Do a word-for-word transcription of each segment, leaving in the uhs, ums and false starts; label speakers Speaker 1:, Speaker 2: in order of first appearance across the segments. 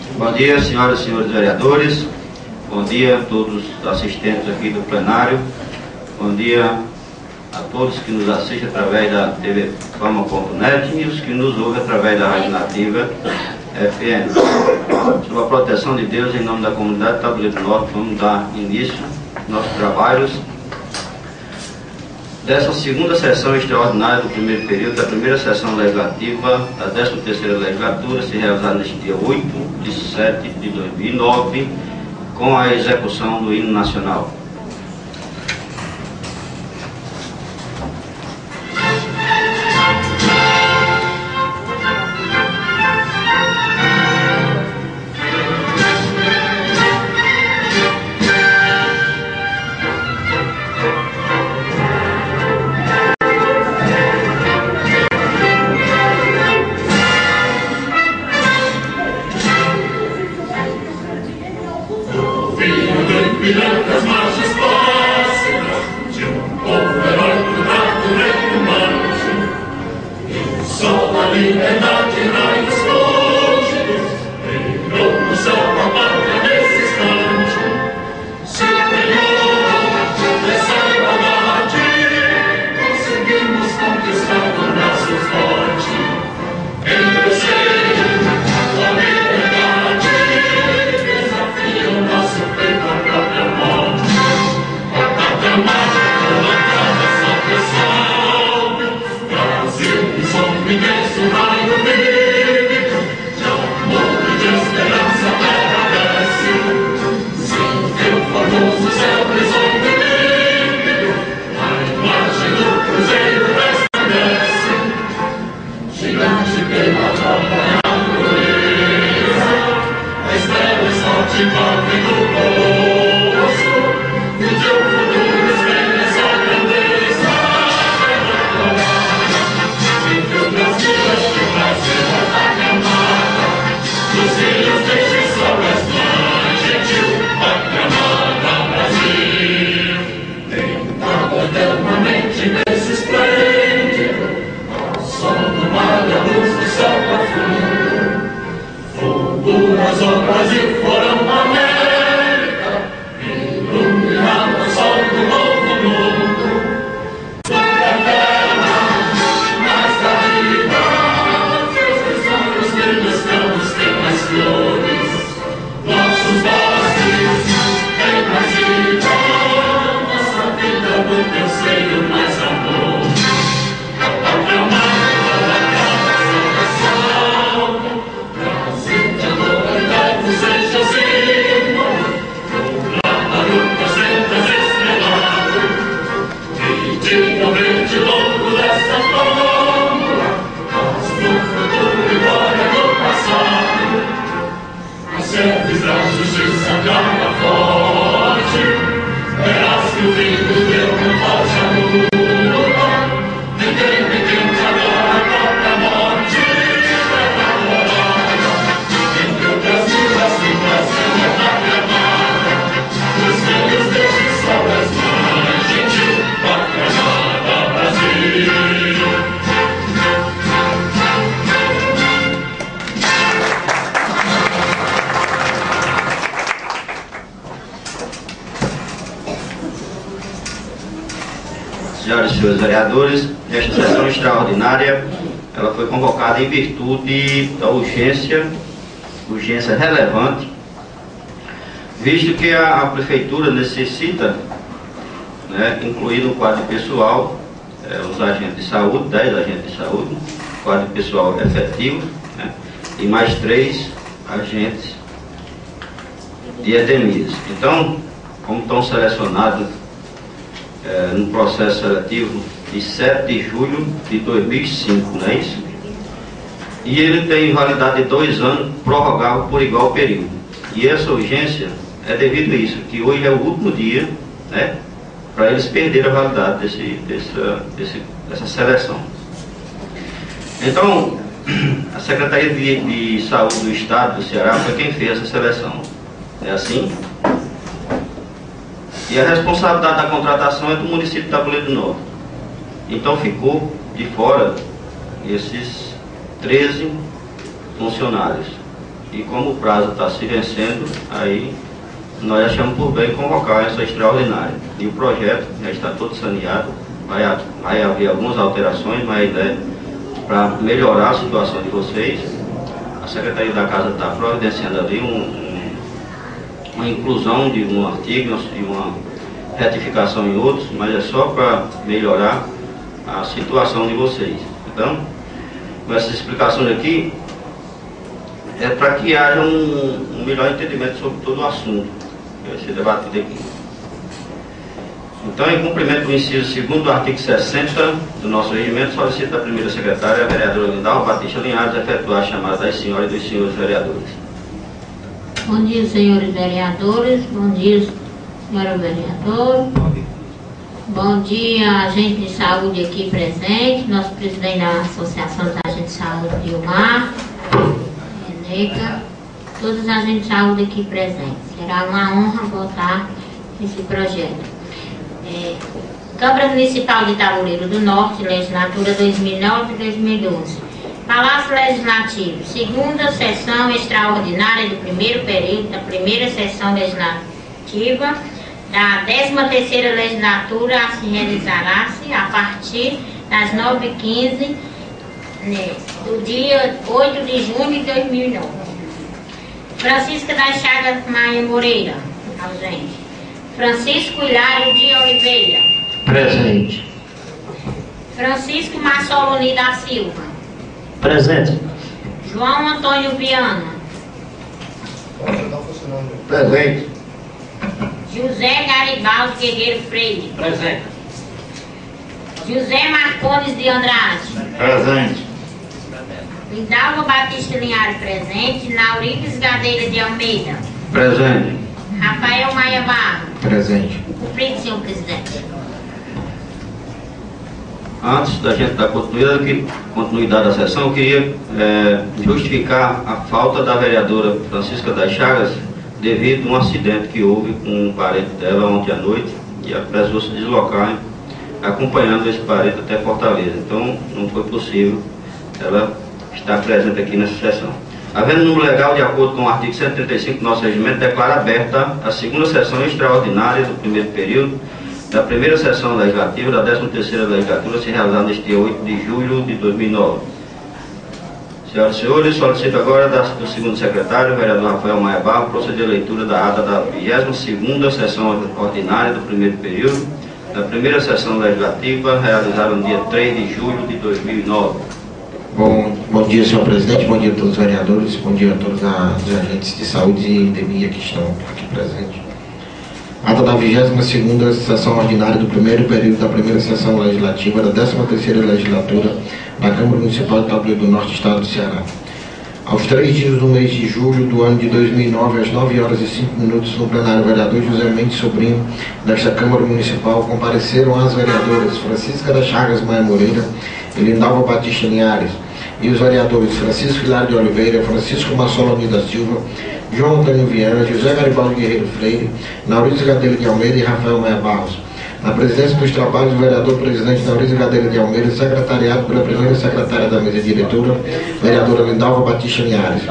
Speaker 1: Bom dia, senhoras e senhores vereadores. Bom dia a todos os assistentes aqui do plenário. Bom dia a todos que nos assistem através da T V Fama ponto net e os que nos ouvem através da Rádio Nativa F M. Sob a proteção de Deus, em nome da comunidade Tabuleiro do Norte, vamos dar início aos nossos trabalhos dessa segunda sessão extraordinária do primeiro período da primeira sessão legislativa da décima terceira legislatura, se realizada neste dia oito de setembro de dois mil e nove, com a execução do hino nacional.
Speaker 2: As marchas próximas de um povo heróico do reino humano, e o sol da liberdade raios fúlgidos brilhou no céu com a pátria nesse instante. Se ganhou essa igualdade, conseguimos conquistar com braços fortes. Endurecer a liberdade desafia o nosso peito à própria morte. Brasil, som imenso, raio vívido, de amor e de esperança terra desce. Sim, teu famoso céu resolve límpido, a imagem do cruzeiro resplandece. Gigante pela própria natureza, a estrela forte envolve no colosso, e de um futuro espelha sua grandeza. Entre outras vidas que o Brasil ataca amada, dos filhos deixe sobre as mães, gentil, pátria amada Brasil. Deitado eternamente nesse esplêndido, ao som do mar e a luz do céu profundo, futuras o Brasil foram uma América, iluminando o sol do novo mundo. Nunca terra, mais da vida, seus tesouros lindos campos têm mais flores, nossos bosques têm mais vida, nossa vida no teu seio mais amor. A pátria amada, a salvação, Brasil de amor eterno seja signo, no barulho sentas estrelado, e dignamente longo dessa fórmula, mas no futuro e glória do passado, as chefes da justiça garra forte, verás que o vinho deu uma forte a luta, ninguém me tente agora a própria morte. Entre outras vidas que o Brasil é pátria amada, os filhos deixem sobre as mães, gentil, pátria amada Brasil.
Speaker 1: Senhoras e senhores vereadores, esta sessão extraordinária ela foi convocada em virtude da urgência, urgência relevante, visto que a, a Prefeitura necessita, né, incluir no quadro pessoal é, os agentes de saúde, dez agentes de saúde, quadro pessoal efetivo, né, e mais três agentes de endemias. Então, como estão selecionados É, no processo seletivo de sete de julho de dois mil e cinco, não é isso? E ele tem validade de dois anos, prorrogável por igual período. E essa urgência é devido a isso, que hoje é o último dia, né, para eles perderem a validade desse, dessa, desse, dessa seleção. Então, a Secretaria de, de Saúde do Estado do Ceará foi quem fez essa seleção. É assim? E a responsabilidade da contratação é do município de Tabuleiro do Norte. Então ficou de fora esses treze funcionários. E como o prazo está se vencendo, aí nós achamos por bem convocar essa extraordinária. E o projeto já está todo saneado, vai, vai haver algumas alterações, mas é para melhorar a situação de vocês. A Secretaria da Casa está providenciando ali um, um, uma inclusão de um artigo e uma retificação em outros, mas é só para melhorar a situação de vocês. Então, com essas explicações aqui, é para que haja um, um melhor entendimento sobre todo o assunto que vai ser debatido aqui. Então, em cumprimento do inciso segundo do artigo sessenta do nosso regimento, solicito da primeira secretária, a vereadora Lindalva Batista Linhares, efetuar a chamada das senhoras e dos senhores vereadores.
Speaker 3: Bom dia, senhores vereadores. Bom dia, senhora vereadora. Bom dia, agente de saúde aqui presente, nosso presidente da Associação dos Agentes de Saúde, Dilmar, Neca, todos os agentes de saúde aqui presentes. Será uma honra votar esse projeto. É, Câmara Municipal de Tabuleiro do Norte, Legislatura dois mil e nove a dois mil e doze. Palácio Legislativo, segunda sessão extraordinária do primeiro período da primeira sessão legislativa da décima terceira legislatura a se realizará-se a partir das nove e quinze, né, do dia oito de junho de dois mil e nove. Francisca das Chagas Maia Moreira, ausente. Francisco Hilário de Oliveira,
Speaker 4: presente.
Speaker 3: Francisco Massoloni da Silva,
Speaker 4: Presente.
Speaker 3: João Antônio Viana,
Speaker 4: Presente.
Speaker 3: José Garibaldi Guerreiro Freire,
Speaker 4: Presente.
Speaker 3: José Marcones de Andrade,
Speaker 4: Presente.
Speaker 3: Lindalva Batista Linhares presente, Naurides Gadeira de Almeida,
Speaker 1: Presente.
Speaker 3: Rafael Maia Barro.
Speaker 4: Presente.
Speaker 3: Cumprido, senhor presidente.
Speaker 1: Antes da gente dar continuidade, continuidade à sessão, eu queria é, justificar a falta da vereadora Francisca das Chagas devido a um acidente que houve com um parente dela ontem à noite e ela precisou se deslocar acompanhando esse parente até Fortaleza. Então não foi possível ela estar presente aqui nessa sessão. Havendo número legal, de acordo com o artigo cento e trinta e cinco do nosso regimento, declara aberta a segunda sessão extraordinária do primeiro período da primeira sessão legislativa da décima terceira legislatura, se realizar neste dia oito de julho de dois mil e nove. Senhoras e senhores, solicito agora do segundo secretário, o vereador Rafael Maia Barro, proceder à leitura da ata da vigésima segunda sessão ordinária do primeiro período da primeira sessão legislativa, realizada no dia três de julho de dois mil e nove.
Speaker 4: Bom, bom dia, senhor presidente, bom dia a todos os vereadores, bom dia a todos os agentes de saúde e endemia que estão aqui presentes. Ata da vigésima segunda sessão ordinária do primeiro período da primeira sessão legislativa da décima terceira legislatura da Câmara Municipal de Tabuleiro do Norte, Estado do Ceará. Aos três dias do mês de julho do ano de dois mil e nove, às nove horas e cinco minutos, no plenário, o vereador José Mendes Sobrinho, desta Câmara Municipal, compareceram as vereadoras Francisca das Chagas Maia Moreira e Lindalva Batista Linhares, e os vereadores Francisco Hilário de Oliveira, Francisco Massoloni da Silva, João Antônio Viana, José Garibaldi Guerreiro Freire, Naurides Gadeira de Almeida e Rafael Maia Barros. Na presidência dos trabalhos, o vereador presidente Naurides Gadeira de Almeida, secretariado pela primeira secretária da mesa diretora, vereadora Lindalva Batista Linhares.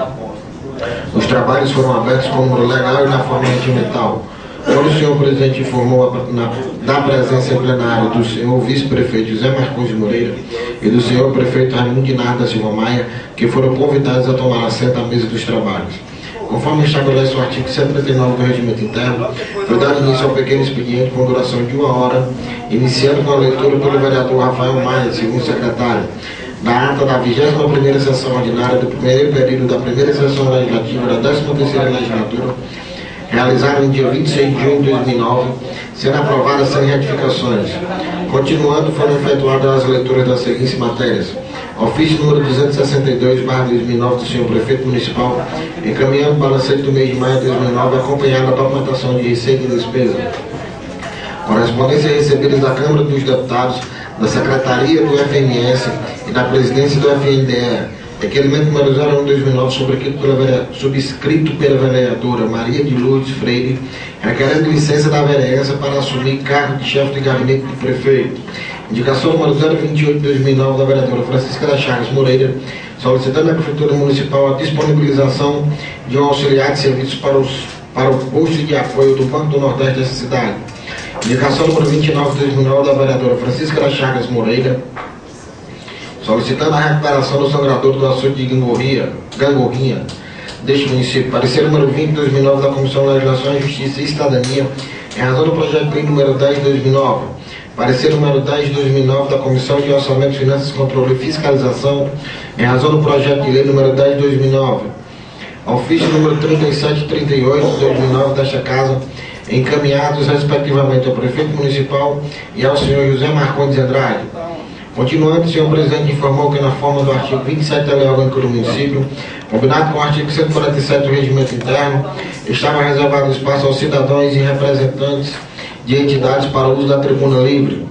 Speaker 4: Os trabalhos foram abertos com número legal e na forma regimental. Quando o senhor presidente informou a, na, da presença em plenário do senhor vice-prefeito José Marcos de Moreira e do senhor prefeito Raimundo Dinardo da Silva Maia, que foram convidados a tomar assento à mesa dos trabalhos. Conforme estabelece o artigo cento e trinta e nove do Regimento Interno, foi dado início ao pequeno expediente com duração de uma hora, iniciando com a leitura pelo vereador Rafael Maia, segundo secretário, da ata da vigésima primeira sessão ordinária do primeiro período da primeira sessão legislativa da décima terceira legislatura, realizada no dia vinte e seis de junho de dois mil e nove, sendo aprovada sem retificações. Continuando, foram efetuadas as leituras das seguintes matérias: ofício número duzentos e sessenta e dois barra dois mil e nove do senhor prefeito municipal, encaminhando o balancete do mês de maio de dois mil e nove, acompanhado da documentação de receita e despesa. Correspondência recebida da Câmara dos Deputados, da Secretaria do F M S e da Presidência do F N D E. Requerimento número zero um de dois mil e nove, subscrito pela, subscrito pela vereadora Maria de Lourdes Freire, requerendo licença da vereança para assumir cargo de chefe de gabinete do prefeito. Indicação número zero vinte e oito de dois mil e nove da vereadora Francisca das Chagas Moreira, solicitando à Prefeitura Municipal a disponibilização de um auxiliar de serviços para, os, para o posto de apoio do Banco do Nordeste dessa cidade. Indicação número vinte e nove de dois mil e nove da vereadora Francisca das Chagas Moreira, solicitando a recuperação do sangrador do açude de Gangorrinha, Gangorrinha deste município. Parecer número vinte de dois mil e nove da Comissão de Legislação, Justiça e Cidadania, em razão do projeto de lei número dez de dois mil e nove. Parecer número dez de dois mil e nove da Comissão de Orçamento, Finanças, Controle e Fiscalização, em razão do projeto de lei número dez de dois mil e nove. Ofício número trinta e sete e trinta e oito de dois mil e nove desta Casa, encaminhados respectivamente ao Prefeito Municipal e ao senhor José Marcondes Andrade. Continuando, o senhor Presidente informou que, na forma do artigo vinte e sete da Lei Orgânica do Município, combinado com o artigo cento e quarenta e sete do Regimento Interno, estava reservado espaço aos cidadãos e representantes de entidades para o uso da tribuna livre,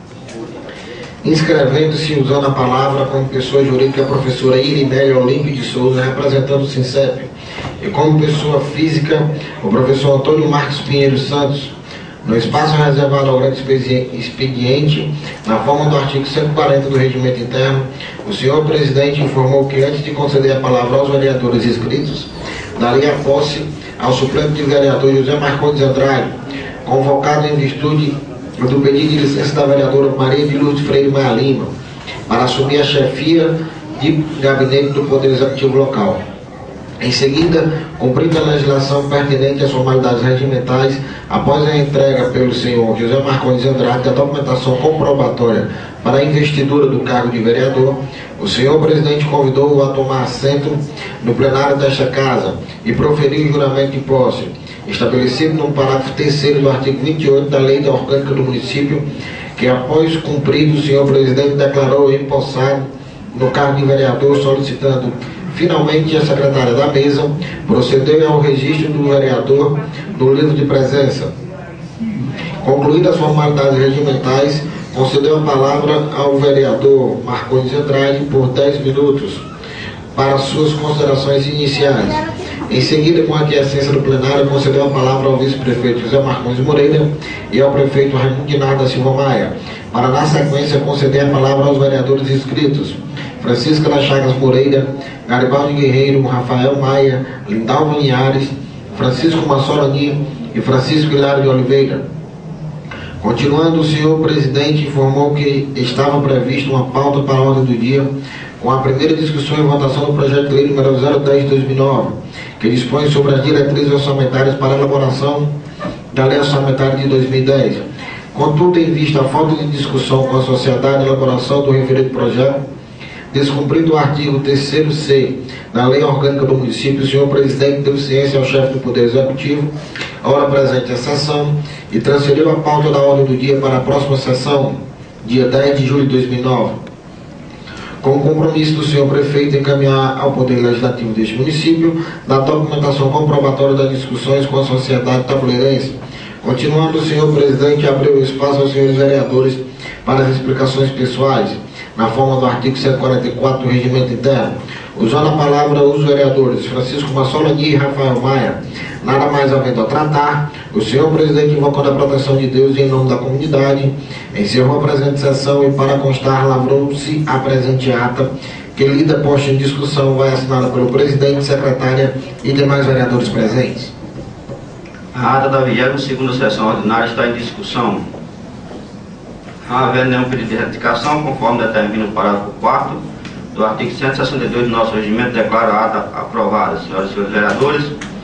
Speaker 4: inscrevendo-se e usando a palavra como pessoa jurídica a professora Irimélia Olímpio de Souza, representando o SINCEP, e como pessoa física o professor Antônio Marcos Pinheiro Santos, no espaço reservado ao grande expediente, na forma do artigo cento e quarenta do Regimento Interno. O senhor Presidente informou que, antes de conceder a palavra aos vereadores inscritos, daria a posse ao suplente de vereador José Marcondes Andrade, convocado em virtude do pedido de licença da vereadora Maria de Lourdes Freire Maia Lima, para assumir a chefia de gabinete do Poder Executivo local. Em seguida, cumprindo a legislação pertinente às formalidades regimentais, após a entrega pelo senhor José Marcondes Andrade da documentação comprobatória para a investidura do cargo de vereador, o senhor Presidente convidou-o a tomar assento no plenário desta Casa e proferiu o juramento de posse, estabelecido no parágrafo terceiro do artigo vinte e oito da Lei da Orgânica do Município, que, após cumprido, o senhor Presidente declarou empossado no cargo de vereador, solicitando finalmente a secretária da mesa procedeu ao registro do vereador no livro de presença. Concluídas as formalidades regimentais, concedeu a palavra ao vereador Marcondes Andrade por dez minutos para suas considerações iniciais. Em seguida, com a aquiescência do plenário, concedeu a palavra ao vice-prefeito José Marcondes Moreira e ao prefeito Raimundo Dinardo da Silva Maia, para, na sequência, conceder a palavra aos vereadores inscritos: Francisca das Chagas Moreira, Garibaldi Guerreiro, Rafael Maia, Lindalva Linhares, Francisco Massolani e Francisco Hilário de Oliveira. Continuando, o senhor Presidente informou que estava previsto uma pauta para a ordem do dia, com a primeira discussão e votação do projeto de lei número zero dez de dois mil e nove, que dispõe sobre as diretrizes orçamentárias para a elaboração da lei orçamentária de dois mil e dez. Contudo, em vista à falta de discussão com a sociedade e elaboração do referido projeto, descumprido o artigo terceiro C da Lei Orgânica do Município, o senhor Presidente deu ciência ao chefe do Poder Executivo, a hora presente a sessão, e transferiu a pauta da ordem do dia para a próxima sessão, dia dez de julho de dois mil e nove, com o compromisso do senhor Prefeito em encaminhar ao Poder Legislativo deste município da documentação comprobatória das discussões com a sociedade tabuleirense. Continuando, o senhor Presidente abriu espaço aos senhores vereadores para as explicações pessoais, na forma do artigo cento e quarenta e quatro do Regimento Interno. Usando a palavra os vereadores Francisco Massolani e Rafael Maia, nada mais havendo a tratar, o senhor Presidente, invocando a proteção de Deus e em nome da comunidade, encerrou a presente sessão e, para constar, lavrou-se a presente ata, que, lida posta em discussão, vai assinada pelo Presidente, Secretária e demais vereadores presentes.
Speaker 1: A ata da vigésima segunda sessão ordinária está em discussão. Não havendo nenhum pedido de retificação, conforme determina o parágrafo quarto do artigo cento e sessenta e dois do nosso regimento, declaro a ata aprovada. Senhoras e senhores vereadores,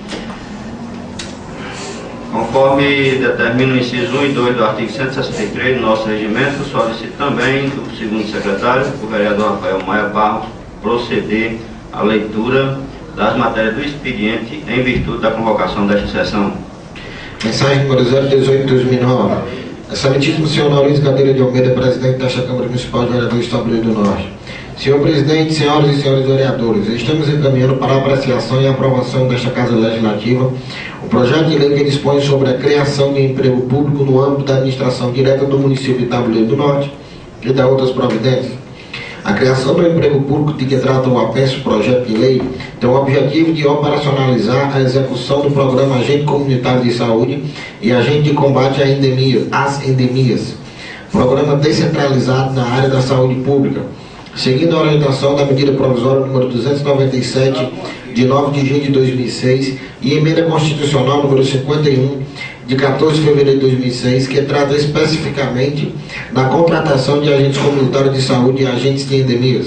Speaker 1: conforme determina o inciso um e dois do artigo cento e sessenta e três do nosso regimento, solicito também do segundo secretário, o vereador Rafael Maia Barros, proceder à leitura das matérias do expediente em virtude da convocação desta sessão.
Speaker 4: Mensagem número zero dezoito de dois mil e nove. Excelentíssimo senhor Maurício Gadeira de Almeida, presidente desta Câmara Municipal de Vereadores do Tabuleiro do Norte. Senhor Presidente, senhoras e senhores vereadores, estamos encaminhando para a apreciação e aprovação desta Casa Legislativa o projeto de lei que dispõe sobre a criação de emprego público no âmbito da administração direta do município de Tabuleiro do Norte e da outras providências. A criação do emprego público de que trata o apenso projeto de lei tem o objetivo de operacionalizar a execução do programa Agente Comunitário de Saúde e Agente de Combate à endemia, às Endemias, programa descentralizado na área da saúde pública, seguindo a orientação da medida provisória número duzentos e noventa e sete, de nove de junho de dois mil e seis, e emenda constitucional número cinquenta e um, de quatorze de fevereiro de dois mil e seis, que trata especificamente da contratação de agentes comunitários de saúde e agentes de endemias.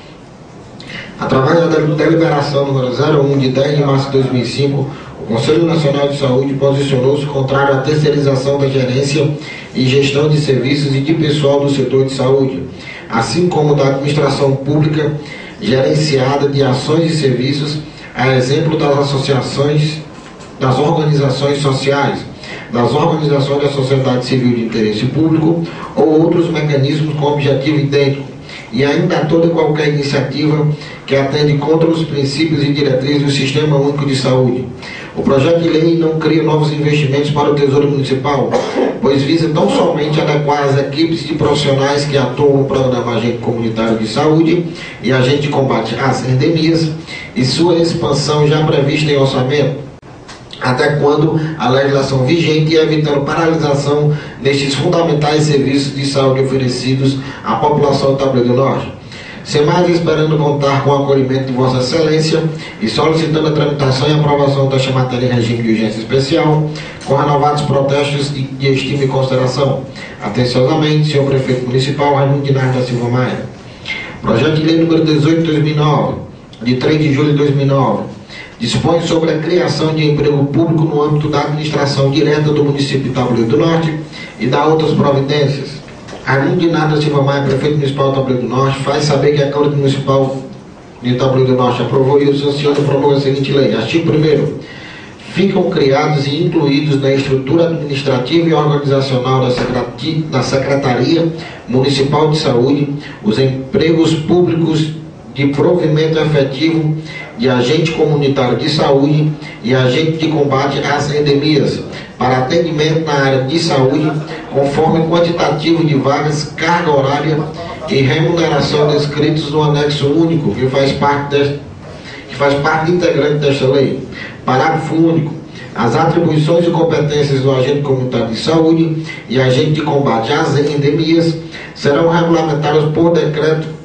Speaker 4: Através da deliberação número zero um, de dez de março de dois mil e cinco, o Conselho Nacional de Saúde posicionou-se contrário à terceirização da gerência e gestão de serviços e de pessoal do setor de saúde, assim como da administração pública gerenciada de ações e serviços, a exemplo das associações, das organizações sociais, das organizações da sociedade civil de interesse público ou outros mecanismos com objetivo idêntico, e ainda toda e qualquer iniciativa que atende contra os princípios e diretrizes do Sistema Único de Saúde. O projeto de lei não cria novos investimentos para o Tesouro Municipal, pois visa tão somente adequar as equipes de profissionais que atuam no programa Agente Comunitário de Saúde e Agente de Combate às Endemias e sua expansão já prevista em orçamento, adequando a legislação vigente e evitando paralisação nestes fundamentais serviços de saúde oferecidos à população do Tabuleiro do Norte. Sem mais, esperando contar com o acolhimento de Vossa Excelência e solicitando a tramitação e aprovação desta matéria em regime de urgência especial, com renovados protestos de, de estima e consideração. Atenciosamente, senhor Prefeito Municipal Raimundo Dinardo da Silva Maia. Projeto de Lei número dezoito de dois mil e nove, de três de julho de dois mil e nove, dispõe sobre a criação de emprego público no âmbito da administração direta do município de Tabuleiro do Norte e da outras providências. Raimundo Dinardo da Silva Maia, Prefeito Municipal de Tabuleiro do Norte, faz saber que a Câmara Municipal de Tabuleiro do Norte aprovou e o sanciona e promulga a seguinte lei. Artigo primeiro. Ficam criados e incluídos na estrutura administrativa e organizacional da Secretaria Municipal de Saúde os empregos públicos de provimento efetivo de agente comunitário de saúde e agente de combate às endemias, para atendimento na área de saúde, conforme quantitativo de vagas, carga horária e remuneração descritos no anexo único, que faz parte, desta, que faz parte integrante desta lei. Parágrafo único. As atribuições e competências do agente comunitário de saúde e agente de combate às endemias serão regulamentadas por decreto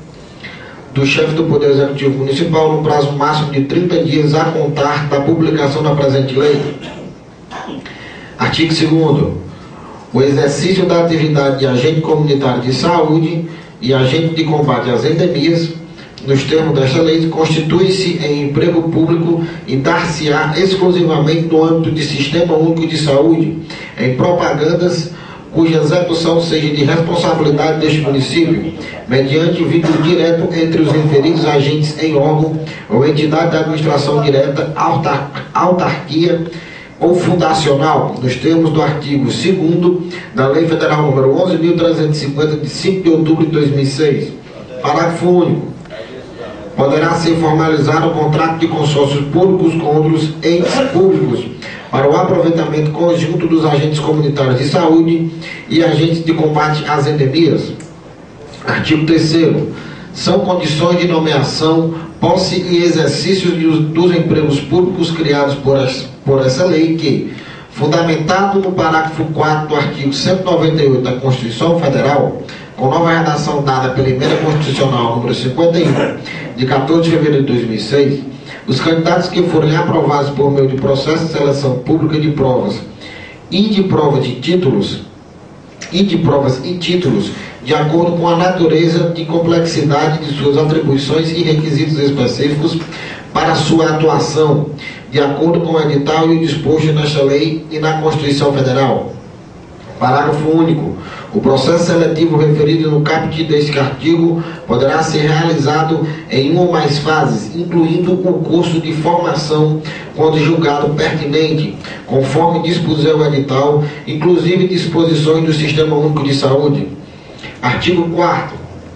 Speaker 4: do chefe do Poder Executivo Municipal no prazo máximo de trinta dias a contar da publicação da presente lei. Artigo segundo. O exercício da atividade de agente comunitário de saúde e agente de combate às endemias, nos termos desta lei, constitui-se em emprego público e dar-se-á exclusivamente no âmbito de Sistema Único de Saúde, em propagandas cuja execução seja de responsabilidade deste município, mediante vínculo direto entre os referidos agentes em órgão ou entidade da administração direta, autar autarquia ou fundacional, nos termos do artigo segundo da Lei Federal número onze mil trezentos e cinquenta, de cinco de outubro de dois mil e seis. Parágrafo único. Poderá ser formalizado o contrato de consórcios públicos com outros entes públicos para o aproveitamento conjunto dos agentes comunitários de saúde e agentes de combate às endemias. Artigo terceiro. São condições de nomeação, posse e exercício de, dos empregos públicos criados por, as, por essa lei que, fundamentado no parágrafo quarto do artigo cento e noventa e oito da Constituição Federal, com nova redação dada pela Emenda Constitucional número cinquenta e um, de quatorze de fevereiro de dois mil e seis, os candidatos que forem aprovados por meio de processo de seleção pública de provas e de provas de títulos e de provas e títulos, de acordo com a natureza e complexidade de suas atribuições e requisitos específicos para sua atuação, de acordo com o edital e o disposto nesta lei e na Constituição Federal. Parágrafo único. O processo seletivo referido no caput deste artigo poderá ser realizado em uma ou mais fases, incluindo o curso de formação, quando julgado pertinente, conforme dispuser o edital, inclusive disposições do Sistema Único de Saúde. Artigo quarto.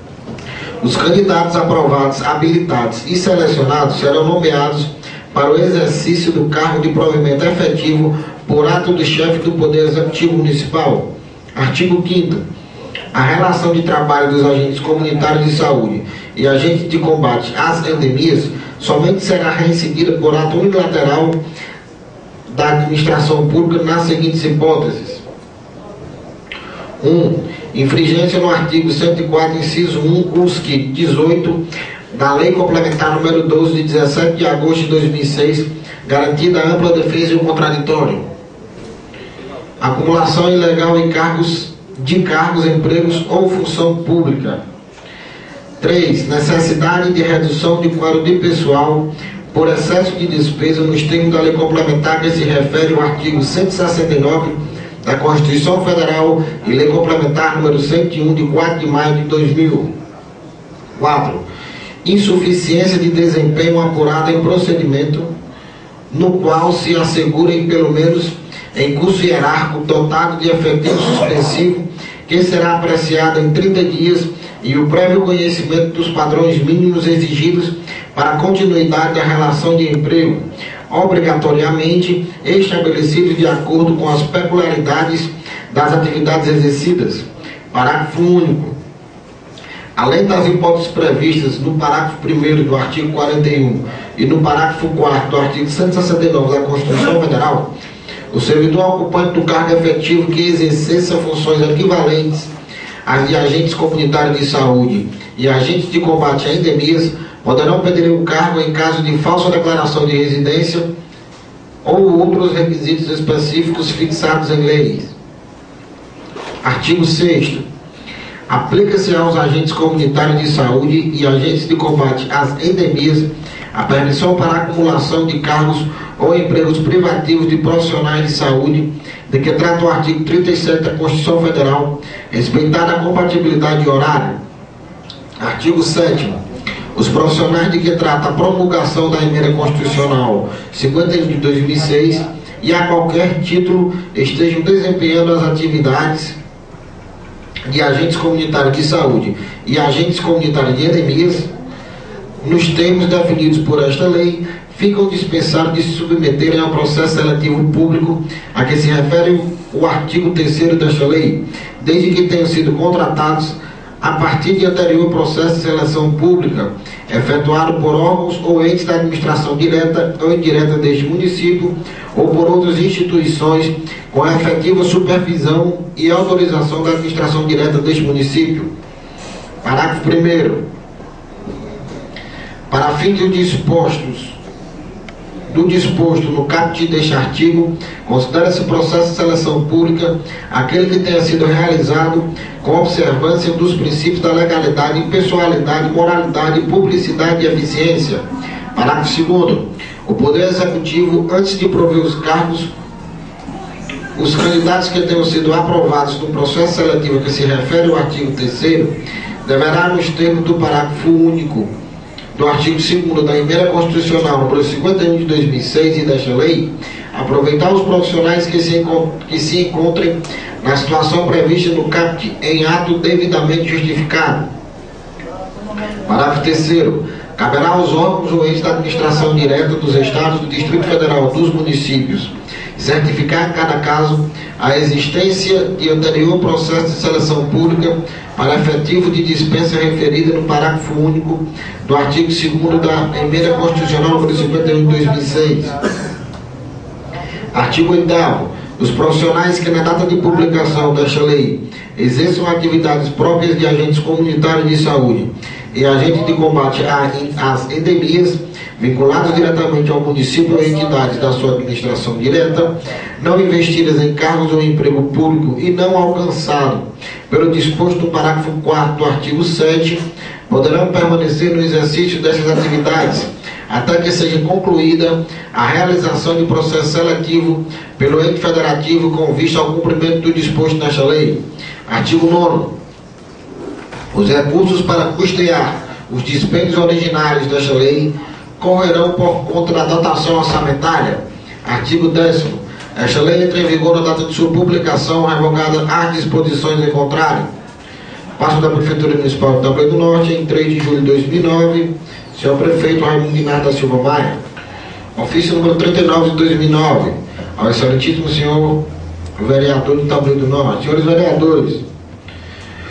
Speaker 4: Os candidatos aprovados, habilitados e selecionados serão nomeados para o exercício do cargo de provimento efetivo por ato do chefe do Poder Executivo Municipal. Artigo quinto. A relação de trabalho dos agentes comunitários de saúde e agentes de combate às endemias somente será reincidida por ato unilateral da administração pública nas seguintes hipóteses. um. Infringência no artigo cento e quatro, inciso um, U S C dezoito, da Lei Complementar número doze, de dezessete de agosto de dois mil e seis, garantida a ampla defesa e o contraditório. Acumulação ilegal em cargos, de cargos, empregos ou função pública. três. Necessidade de redução de quadro de pessoal por excesso de despesa nos termos da Lei Complementar que se refere ao artigo cento e sessenta e nove da Constituição Federal e Lei Complementar número cento e um, de quatro de maio de dois mil. quatro. Insuficiência de desempenho apurada em procedimento no qual se assegurem pelo menos em curso hierárquico dotado de efetivo suspensivo que será apreciado em trinta dias e o prévio conhecimento dos padrões mínimos exigidos para a continuidade da relação de emprego, obrigatoriamente estabelecidos de acordo com as peculiaridades das atividades exercidas. Parágrafo único. Além das hipóteses previstas no parágrafo primeiro do artigo quarenta e um e no parágrafo quarto do artigo cento e sessenta e nove da Constituição Federal, o servidor ocupante do cargo efetivo que exercesse funções equivalentes às de agentes comunitários de saúde e agentes de combate a endemias poderão perder o cargo em caso de falsa declaração de residência ou outros requisitos específicos fixados em leis. Artigo sexto. Aplica-se aos agentes comunitários de saúde e agentes de combate às endemias a permissão para a acumulação de cargos ou empregos privativos de profissionais de saúde, de que trata o artigo trinta e sete da Constituição Federal, respeitada a compatibilidade de horário. Artigo sétimo. Os profissionais de que trata a promulgação da emenda constitucional cinquenta e um de dois mil e seis e a qualquer título estejam desempenhando as atividades de agentes comunitários de saúde e agentes comunitários de endemias, nos termos definidos por esta lei, ficam dispensados de se submeterem ao processo seletivo público a que se refere o artigo terceiro desta lei, desde que tenham sido contratados a partir de anterior processo de seleção pública, efetuado por órgãos ou entes da administração direta ou indireta deste município, ou por outras instituições com a efetiva supervisão e autorização da administração direta deste município. Parágrafo primeiro. Para fins dos dispostos, do disposto no caput deste artigo, considera-se processo de seleção pública aquele que tenha sido realizado com observância dos princípios da legalidade, impessoalidade, moralidade, publicidade e eficiência. Parágrafo segundo. O Poder Executivo, antes de prover os cargos, os candidatos que tenham sido aprovados no processo seletivo que se refere ao artigo terceiro, deverá, nos termos do parágrafo único do artigo segundo da emenda constitucional número cinquenta e um de dois mil e seis e desta lei, aproveitar os profissionais que se, que se encontrem na situação prevista no caput em ato devidamente justificado. Parágrafo terceiro. Caberá aos órgãos ou entes da administração direta dos estados, do Distrito Federal, dos municípios, certificar em cada caso a existência de anterior processo de seleção pública para efetivo de dispensa referida no parágrafo único do artigo segundo da emenda constitucional número cinquenta e um de dois mil e seis. Artigo oitavo. Os profissionais que na data de publicação desta lei exerçam atividades próprias de agentes comunitários de saúde e agentes de combate às endemias vinculados diretamente ao município ou entidades da sua administração direta, não investidas em cargos ou emprego público e não alcançado pelo disposto no parágrafo quarto do artigo sete, poderão permanecer no exercício dessas atividades até que seja concluída a realização de processo seletivo pelo ente federativo com vista ao cumprimento do disposto nesta lei. Artigo nono. Os recursos para custear os dispêndios originários desta lei correrão por conta da dotação orçamentária. Artigo décimo. Esta lei entra em vigor na data de sua publicação, revogada as disposições em contrário. Passo da Prefeitura Municipal de Itaboraí do Norte, em três de julho de dois mil e nove, senhor Prefeito Raimundo Guimarães da Silva Maia. Ofício número trinta e nove de dois mil e nove, ao excelentíssimo senhor vereador de Itaboraí do Norte. Senhores vereadores,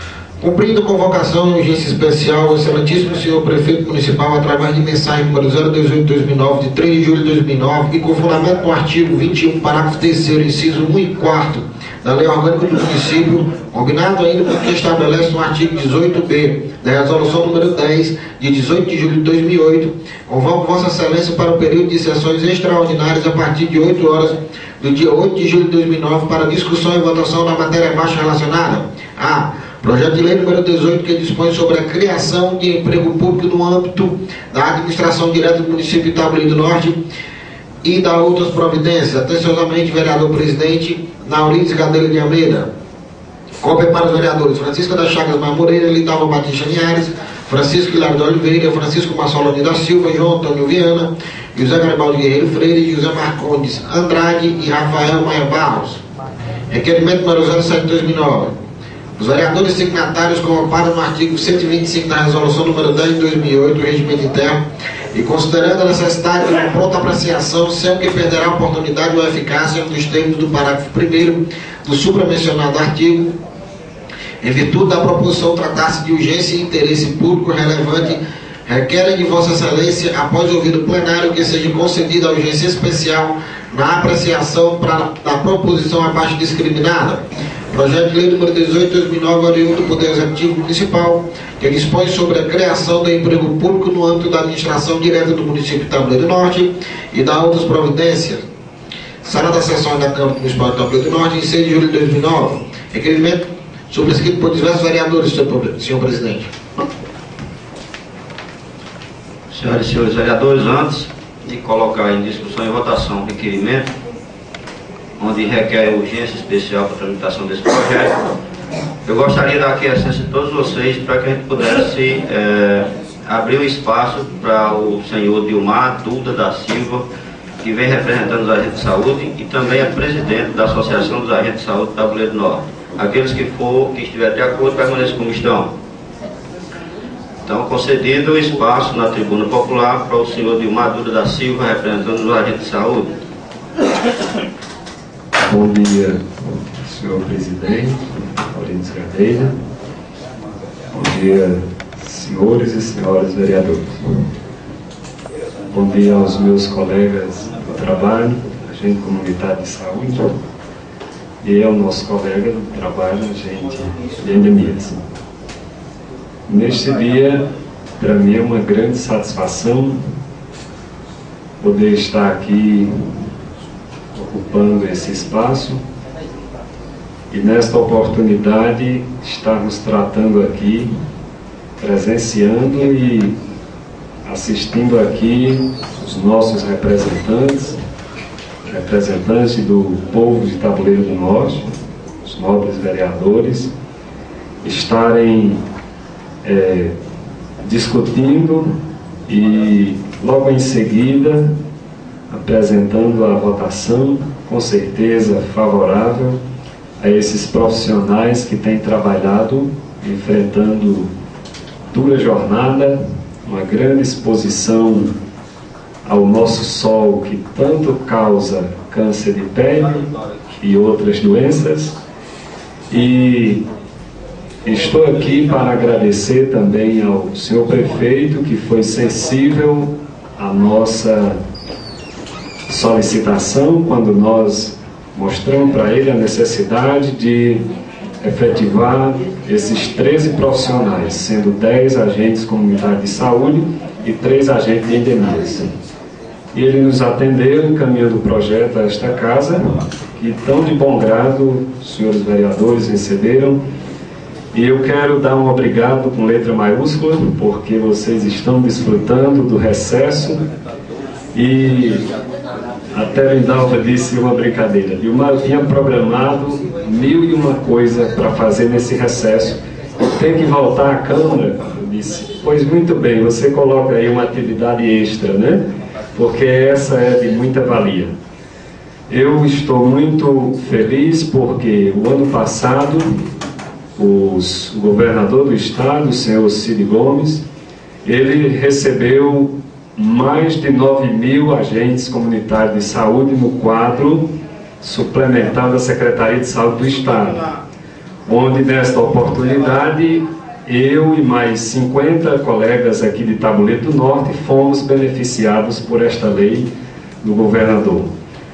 Speaker 4: Cumprindo convocação em urgência especial, o excelentíssimo senhor prefeito municipal, através de mensagem número zero dezoito barra dois mil e nove, de três de julho de dois mil e nove, e com fundamento no artigo vinte e um, parágrafo terceiro, inciso um e quatro da Lei Orgânica do Município, combinado ainda com o que estabelece no artigo dezoito B da Resolução número dez, de dezoito de julho de dois mil e oito, convoco Vossa Excelência para o período de sessões extraordinárias a partir de oito horas do dia oito de julho de dois mil e nove para discussão e votação da matéria abaixo relacionada a projeto de lei número dezoito, que dispõe sobre a criação de emprego público no âmbito da administração direta do município de Itaboraí do Norte e da outras providências. Atenciosamente, vereador presidente Naurides Gadelha de Almeida. Cópia para os vereadores Francisca das Chagas Marmoreira, Lidalva Batista Linhares, Francisco Hilário de Oliveira, Francisco Massoloni da Silva, João Antônio Viana, José Garibaldi Guerreiro Freire, José Marcondes Andrade e Rafael Maia Barros. Requerimento número zero sete barra dois mil e nove. Os vereadores signatários convocaram no artigo cento e vinte e cinco da Resolução número dez de dois mil e oito, do Regimento Interno, e considerando a necessidade de uma pronta apreciação, sem que perderá a oportunidade ou a eficácia dos termos do parágrafo primeiro do supramencionado artigo, em virtude da proposição tratar-se de urgência e interesse público relevante, requerem de Vossa Excelência, após ouvir o plenário, que seja concedida a urgência especial na apreciação pra, da proposição abaixo discriminada. Projeto de lei número dezoito de dois mil e nove, oriundo do Poder Executivo Municipal, que dispõe sobre a criação do emprego público no âmbito da administração direta do município de Itaboraí do Norte e da outras providências. Sala da sessão da Câmara Municipal de Itaboraí do Norte, em seis de julho de dois mil e nove. Requerimento sobrescrito por diversos vereadores, senhor presidente.
Speaker 1: Senhoras e senhores vereadores, antes de colocar em discussão e votação o requerimento, onde requer urgência especial para a tramitação desse projeto, eu gostaria de dar aqui a licença de todos vocês para que a gente pudesse é, abrir um espaço para o senhor Dilmar Duda da Silva, que vem representando os agentes de saúde e também é presidente da Associação dos Agentes de Saúde de Itaboraí do Norte. Aqueles que for, que estiver de acordo, permaneçam como estão. Então, concedido o espaço na tribuna popular para o senhor Dilmar Duda da Silva, representando os agentes de saúde.
Speaker 5: Bom dia, senhor presidente, Naurides Gadelha. Bom dia, senhores e senhoras vereadores. Bom dia aos meus colegas do trabalho, agente comunitário de saúde, e ao nosso colega do trabalho, agente de endemias. Neste dia, para mim é uma grande satisfação poder estar aqui ocupando esse espaço e nesta oportunidade estarmos tratando aqui, presenciando e assistindo aqui os nossos representantes, representantes do povo de Itaboraí do Norte, os nobres vereadores, estarem é, discutindo e logo em seguida apresentando a votação, com certeza favorável a esses profissionais que têm trabalhado, enfrentando dura jornada, uma grande exposição ao nosso sol que tanto causa câncer de pele e outras doenças. E estou aqui para agradecer também ao senhor prefeito, que foi sensível à nossa solicitação quando nós mostramos para ele a necessidade de efetivar esses treze profissionais, sendo dez agentes comunitários de saúde e três agentes de endemias. E ele nos atendeu, encaminhando o projeto a esta casa, que tão de bom grado os senhores vereadores receberam. E eu quero dar um obrigado com letra maiúscula, porque vocês estão desfrutando do recesso. E até Lindalva disse uma brincadeira. Dilmar, eu tinha programado mil e uma coisa para fazer nesse recesso. Eu tenho que voltar à Câmara. Eu disse, pois muito bem, você coloca aí uma atividade extra, né? Porque essa é de muita valia. Eu estou muito feliz porque o ano passado os, o governador do estado, o senhor Cid Gomes, ele recebeu mais de nove mil agentes comunitários de saúde no quadro suplementar da Secretaria de Saúde do Estado. onde nesta oportunidade eu e mais cinquenta colegas aqui de Tabuleiro do Norte fomos beneficiados por esta lei do governador.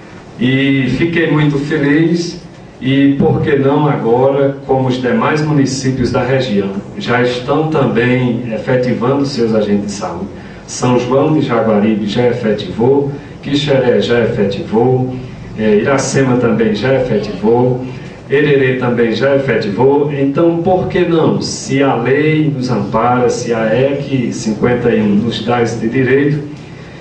Speaker 5: E fiquei muito feliz e, por que não agora, como os demais municípios da região já estão também efetivando seus agentes de saúde. São João de Jaguaribe já efetivou, Quixeré já efetivou, eh, Iracema também já efetivou, Hererê também já efetivou. Então, por que não? Se a lei nos ampara, se a E C cinquenta e um nos dá esse direito.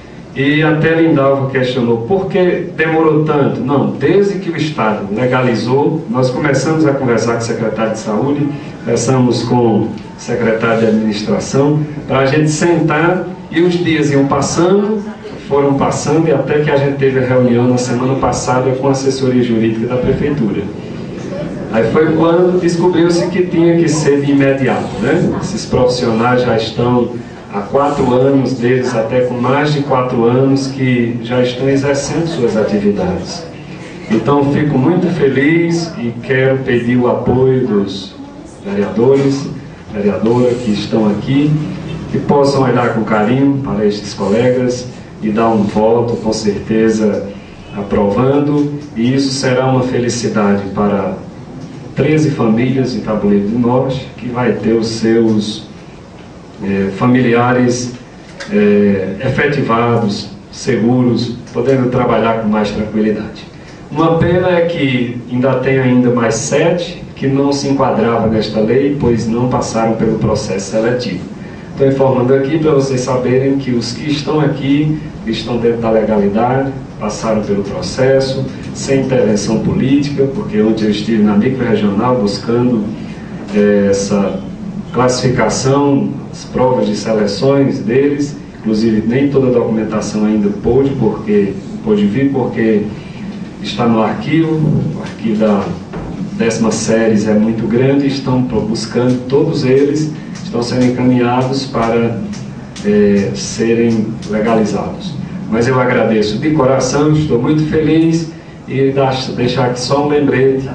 Speaker 5: E até Lindalva questionou, por que demorou tanto? Não, desde que o Estado legalizou, nós começamos a conversar com o secretário de Saúde, conversamos com o secretário de Administração, para a gente sentar, e os dias iam passando, foram passando, e até que a gente teve a reunião na semana passada com a assessoria jurídica da Prefeitura. Aí foi quando descobriu-se que tinha que ser de imediato, né? Esses profissionais já estão há quatro anos, deles até com mais de quatro anos, que já estão exercendo suas atividades. Então, fico muito feliz e quero pedir o apoio dos vereadores, vereadora que estão aqui, que possam olhar com carinho para estes colegas e dar um voto, com certeza, aprovando, e isso será uma felicidade para treze famílias de Tabuleiro do Norte, que vai ter os seus eh, familiares eh, efetivados, seguros, podendo trabalhar com mais tranquilidade. Uma pena é que ainda tem ainda mais sete que não se enquadravam nesta lei, pois não passaram pelo processo seletivo. Estou informando aqui para vocês saberem que os que estão aqui estão dentro da legalidade, passaram pelo processo, sem intervenção política, porque ontem eu estive na micro-regional buscando eh, essa classificação, as provas de seleções deles, inclusive nem toda a documentação ainda pôde, porque, pôde vir, porque está no arquivo, o arquivo da décima série é muito grande, estão buscando, todos eles estão sendo encaminhados para eh, serem legalizados. Mas eu agradeço de coração, estou muito feliz, e deixar aqui só um lembrete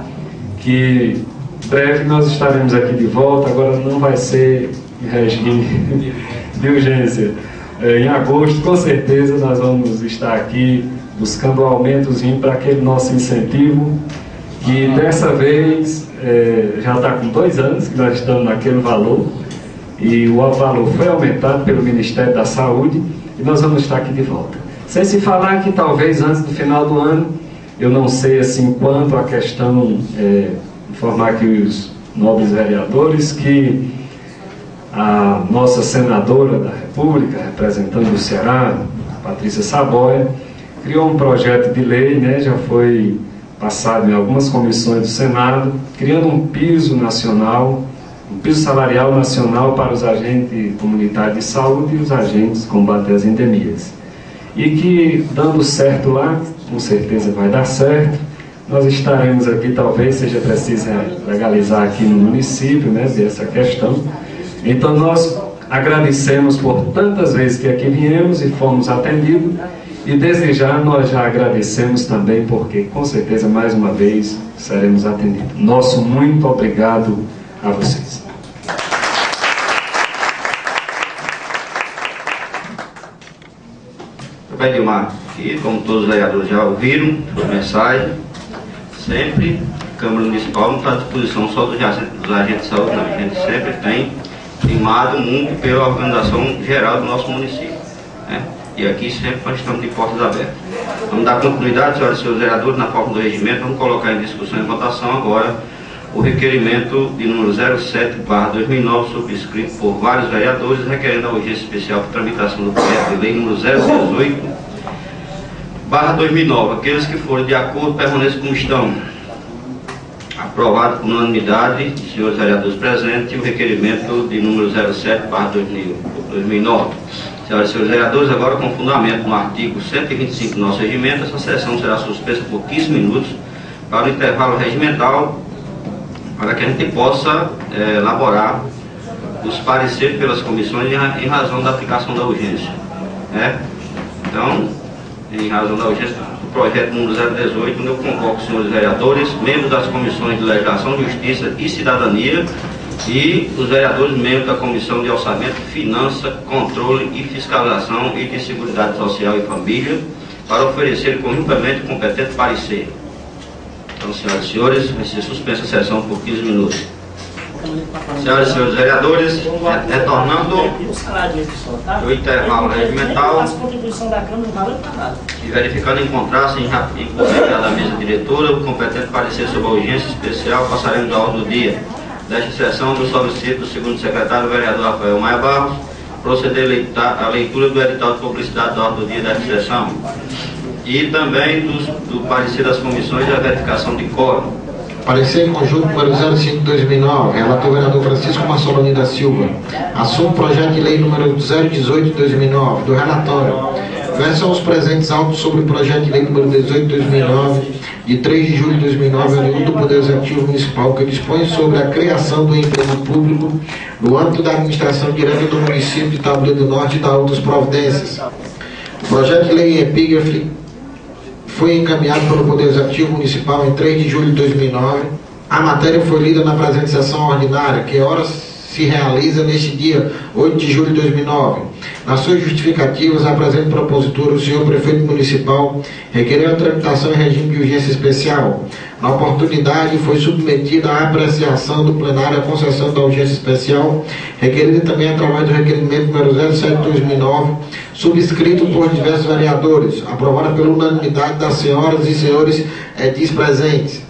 Speaker 5: que breve nós estaremos aqui de volta. Agora não vai ser em regime de urgência. Em agosto, com certeza, nós vamos estar aqui buscando um aumentozinho para aquele nosso incentivo, que dessa vez é, já está com dois anos que nós estamos naquele valor, e o valor foi aumentado pelo Ministério da Saúde, e nós vamos estar aqui de volta. Sem se falar que talvez antes do final do ano, eu não sei assim quanto a questão, é, informar aqui os nobres vereadores, que a nossa senadora da República, representando o Ceará, Patrícia Saboia, criou um projeto de lei, né, já foi passado em algumas comissões do Senado, criando um piso nacional, um piso salarial nacional para os agentes comunitários de saúde e os agentes combater as endemias. E que, dando certo lá, com certeza vai dar certo, nós estaremos aqui, talvez seja preciso legalizar aqui no município, né, dessa questão. Então nós agradecemos por tantas vezes que aqui viemos e fomos atendidos, e desde já nós já agradecemos também, porque com certeza mais uma vez seremos atendidos. Nosso muito obrigado a vocês.
Speaker 1: Bem, Dilmar, e como todos os vereadores já ouviram, sua mensagem, sempre a Câmara Municipal não está à disposição só dos agentes, dos agentes de saúde, não. A gente sempre tem primado muito pela organização geral do nosso município, né? E aqui sempre nós estamos de portas abertas. Vamos dar continuidade, senhoras e senhores vereadores, na forma do regimento. Vamos colocar em discussão e votação agora o requerimento de número zero sete barra dois mil e nove, subscrito por vários vereadores, requerendo a urgência especial para tramitação do projeto de lei número zero dezoito barra dois mil e nove. Aqueles que forem de acordo permaneçam como estão. Aprovado por unanimidade dos senhores vereadores presentes, o requerimento de número zero sete barra dois mil e nove. Senhoras e senhores vereadores, agora com fundamento no artigo cento e vinte e cinco do nosso regimento, essa sessão será suspensa por quinze minutos para o intervalo regimental, para que a gente possa é, elaborar os pareceres pelas comissões em razão da aplicação da urgência, né? Então, em razão da urgência, projeto número zero dezoito, onde eu convoco os senhores vereadores, membros das comissões de Legislação, Justiça e Cidadania e os vereadores membros da Comissão de Orçamento, Finança, Controle e Fiscalização e de Seguridade Social e Família, para oferecer conjuntamente o competente parecer. Então, senhoras e senhores, vai ser suspensa a sessão por quinze minutos. Senhoras e senhores vereadores, retornando o intervalo regimental e verificando encontrar-se em considerada da mesa diretora o competente parecer sobre a urgência especial, passaremos a ordem do dia desta sessão do solicito do segundo secretário, o vereador Rafael Maia Barros, proceder à leitura do edital de publicidade da ordem do dia desta sessão e também dos, do parecer das comissões da verificação de quórum.
Speaker 4: Parecer em conjunto número zero cinco de dois mil e nove, relator vereador Francisco Massoloni da Silva, assume projeto de lei número zero dezoito de dois mil e nove, do relatório. Versam os presentes autos sobre o projeto de lei número dezoito de dois mil e nove, de três de julho de dois mil e nove, oriundo do Poder Executivo Municipal, que dispõe sobre a criação do emprego público no âmbito da administração direta do município de Tabuleiro do Norte e da outras providências. O projeto de lei em epígrafe foi encaminhado pelo Poder Executivo Municipal em três de julho de dois mil e nove. A matéria foi lida na presente sessão ordinária, que horas se realiza neste dia oito de julho de dois mil e nove. Nas suas justificativas, a presente propositura, o senhor Prefeito Municipal requereu a tramitação em regime de urgência especial. Na oportunidade, foi submetida à apreciação do plenário a concessão da urgência especial, requerida também através do requerimento número zero sete de dois mil e nove, subscrito por diversos vereadores, aprovada pela unanimidade das senhoras e senhores edis presentes.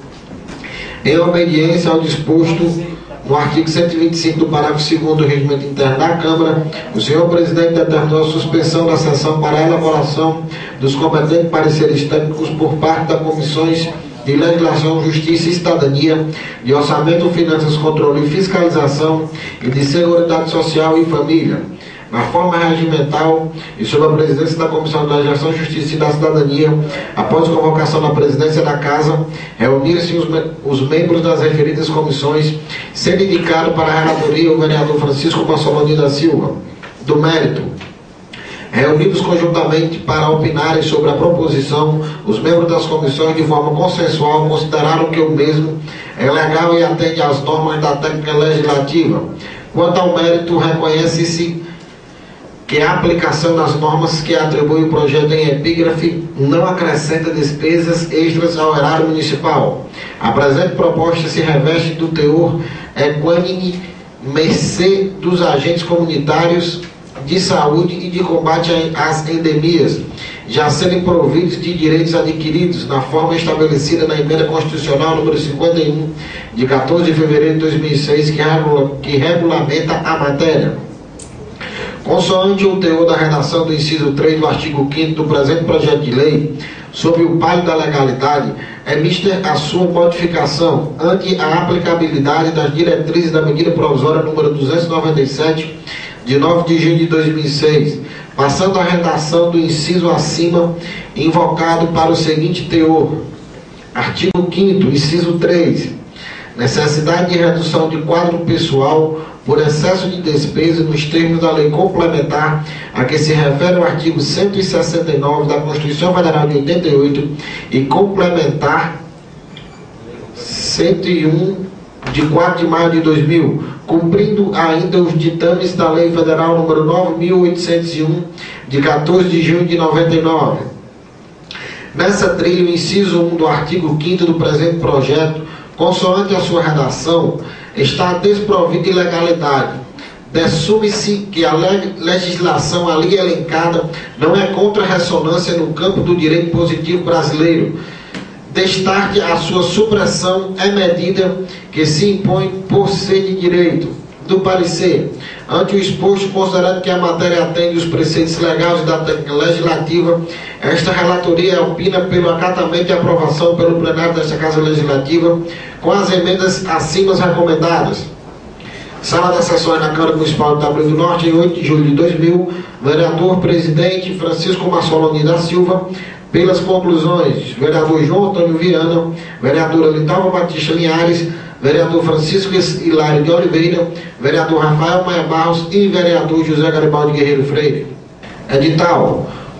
Speaker 4: Em obediência ao disposto no artigo cento e vinte e cinco do parágrafo segundo do Regimento Interno da Câmara, o senhor Presidente determinou a suspensão da sessão para a elaboração dos competentes pareceres técnicos por parte das comissões de Legislação, Justiça e Cidadania, de Orçamento, Finanças, Controle e Fiscalização e de Seguridade Social e Família. Na forma regimental e sob a presidência da Comissão de Legislação, Justiça e da Cidadania, após convocação da presidência da Casa, reunirem-se os, me os membros das referidas comissões, sendo indicado para a relatoria o vereador Francisco Massoloni da Silva, do mérito. Reunidos conjuntamente para opinarem sobre a proposição, os membros das comissões, de forma consensual, consideraram que o mesmo é legal e atende às normas da técnica legislativa. Quanto ao mérito, reconhece-se que a aplicação das normas que atribui o projeto em epígrafe não acrescenta despesas extras ao erário municipal. A presente proposta se reveste do teor equânime, mercê dos agentes comunitários de saúde e de combate às endemias, já serem providos de direitos adquiridos na forma estabelecida na Emenda Constitucional número cinquenta e um, de quatorze de fevereiro de dois mil e seis, que, regula, que regulamenta a matéria. Consoante o teor da redação do inciso três do artigo quinto do presente projeto de lei, sob o palio da legalidade, é mista a sua modificação ante a aplicabilidade das diretrizes da medida provisória número duzentos e noventa e sete, de nove de junho de dois mil e seis, passando a redação do inciso acima, invocado para o seguinte teor. Artigo quinto, inciso três. Necessidade de redução de quadro pessoal por excesso de despesa nos termos da lei complementar a que se refere o artigo cento e sessenta e nove da Constituição Federal de oitenta e oito e complementar cento e um de quatro de maio de dois mil, cumprindo ainda os ditames da Lei Federal número nove mil oitocentos e um, de quatorze de junho de noventa e nove. Nessa trilha, o inciso um do artigo quinto do presente projeto, consoante a sua redação, está desprovido de legalidade. Dessume-se que a legislação ali elencada não é contra ressonância no campo do direito positivo brasileiro. Destaque a sua supressão é medida que se impõe por ser de direito. Do parecer, ante o exposto, considerando que a matéria atende os preceitos legais da técnica legislativa, esta relatoria opina pelo acatamento e aprovação pelo plenário desta Casa Legislativa, com as emendas acima recomendadas. Sala das Sessões na Câmara Municipal de Tabuleiro do Norte, em oito de julho de dois mil, vereador presidente Francisco Massoloni da Silva. Pelas conclusões, vereador João Antônio Viana, vereadora Litalva Batista Linhares, vereador Francisco Hilário de Oliveira, vereador Rafael Maia Barros e vereador José Garibaldi Guerreiro Freire. Edital.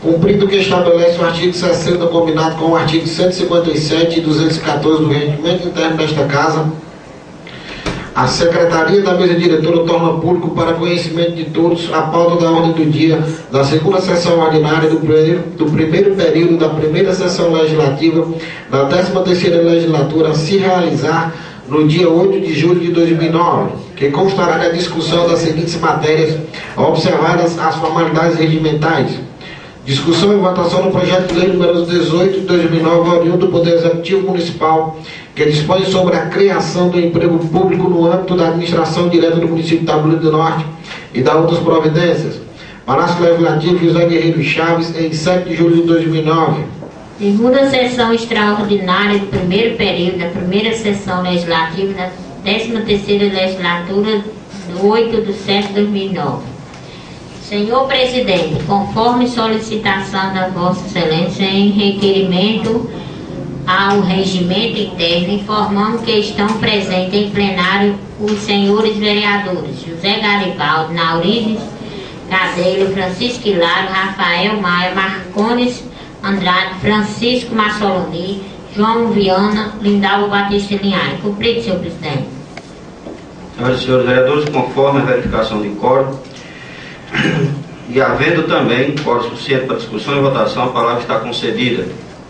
Speaker 4: Cumprido o que estabelece o artigo sessenta, combinado com o artigo cento e cinquenta e sete e duzentos e quatorze do Regimento Interno desta Casa, a Secretaria da Mesa Diretora torna público para conhecimento de todos a pauta da ordem do dia da segunda sessão ordinária do primeiro, do primeiro período da primeira sessão legislativa da décima terceira legislatura a se realizar no dia oito de julho de dois mil e nove, que constará na discussão das seguintes matérias, observadas as formalidades regimentais. Discussão e votação no projeto de lei número dezoito de dois mil e nove, oriundo do Poder Executivo Municipal, que dispõe sobre a criação do emprego público no âmbito da administração direta do município de Tabuleiro do Norte e da outras providências. Palácio Legislativo José Guerreiro Chaves, em sete de julho de dois mil e nove.
Speaker 3: Segunda sessão extraordinária do primeiro período da primeira sessão legislativa da décima terceira legislatura do oito de setembro de dois mil e nove. Senhor Presidente, conforme solicitação da Vossa Excelência em requerimento ao regimento interno, informamos que estão presentes em plenário os senhores vereadores José Garibaldi, Naurides Gadelha, Francisco Hilário, Rafael Maia, Marcones Andrade, Francisco Massoloni, João Viana, Lindalva Batista Linhares. Cumprido, senhor presidente.
Speaker 1: Senhoras e senhores vereadores, conforme a verificação de quórum e havendo também quórum suficiente para discussão e votação, a palavra está concedida.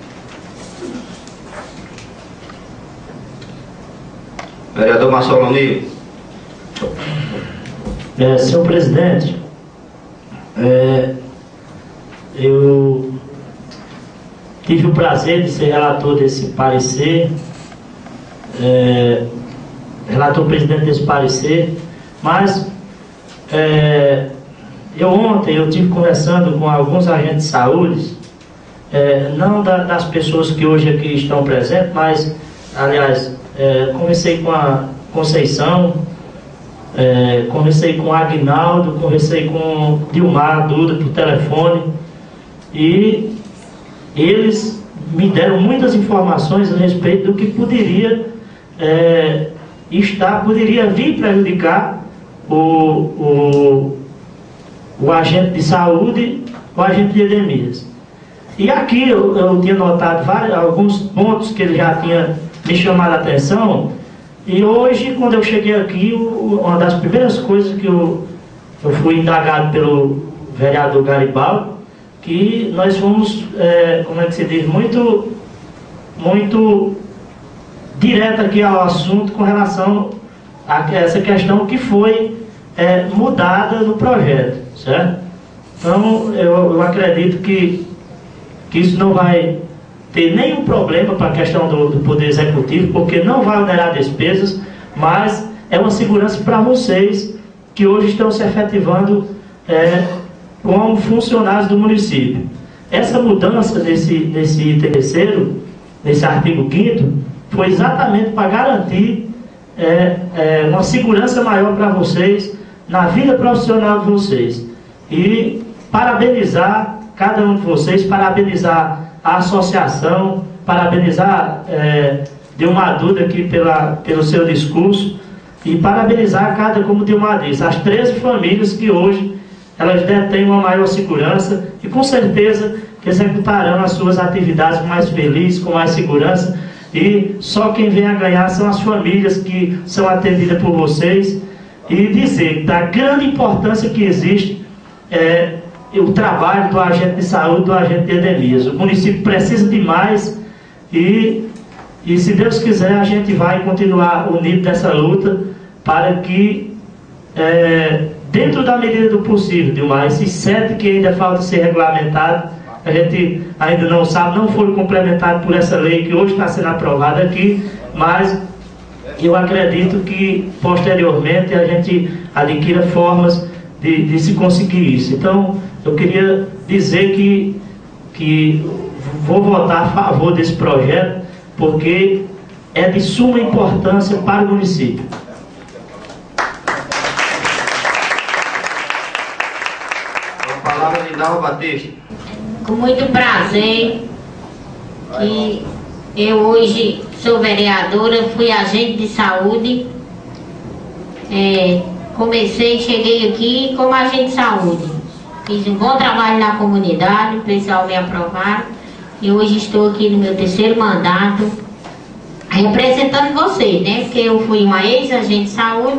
Speaker 1: Vereador Massoloni.
Speaker 6: É, senhor presidente, é, eu tive o prazer de ser relator desse parecer, é, relator presidente desse parecer, mas é, eu ontem eu tive conversando com alguns agentes de saúde, é, não da, das pessoas que hoje aqui estão presentes, mas, aliás, é, conversei com a Conceição, é, conversei com o Aguinaldo, conversei com o Dilmar Duda por telefone, e eles me deram muitas informações a respeito do que poderia é, estar, poderia vir prejudicar o, o, o agente de saúde, o agente de endemias. E aqui eu, eu tinha notado vários, alguns pontos que ele já tinha me chamado a atenção, e hoje, quando eu cheguei aqui, o, uma das primeiras coisas que eu, eu fui indagado pelo vereador Garibaldi, que nós fomos, é, como é que se diz, muito, muito direto aqui ao assunto com relação a essa questão que foi é, mudada no projeto, certo? Então, eu, eu acredito que, que isso não vai ter nenhum problema para a questão do, do Poder Executivo, porque não vai onerar despesas, mas é uma segurança para vocês que hoje estão se efetivando é, como funcionários do município. Essa mudança nesse, nesse item terceiro, nesse artigo quinto, foi exatamente para garantir é, é, uma segurança maior para vocês, na vida profissional de vocês. E parabenizar cada um de vocês, parabenizar a associação, parabenizar é, Dilmar Duda aqui pela, pelo seu discurso, e parabenizar cada, como Dilmar disse, as treze famílias que hoje elas detêm uma maior segurança e com certeza que executarão as suas atividades com mais feliz, com mais segurança, e só quem vem a ganhar são as famílias que são atendidas por vocês. E dizer da grande importância que existe é, o trabalho do agente de saúde, do agente de endemias. O município precisa de mais, e, e se Deus quiser a gente vai continuar unido nessa luta para que é, dentro da medida do possível, Dilmar, esses sete que ainda falta ser regulamentado, a gente ainda não sabe, não foram complementados por essa lei que hoje está sendo aprovada aqui, mas eu acredito que posteriormente a gente adquira formas de, de se conseguir isso. Então, eu queria dizer que, que vou votar a favor desse projeto, porque é de suma importância para o município.
Speaker 1: A palavra de Lindalva Batista.
Speaker 3: Com muito prazer, que eu hoje sou vereadora, fui agente de saúde, é, comecei, cheguei aqui como agente de saúde. fiz um bom trabalho na comunidade, o pessoal me aprovaram. E hoje estou aqui no meu terceiro mandato, representando vocês, né? Porque eu fui uma ex-agente de saúde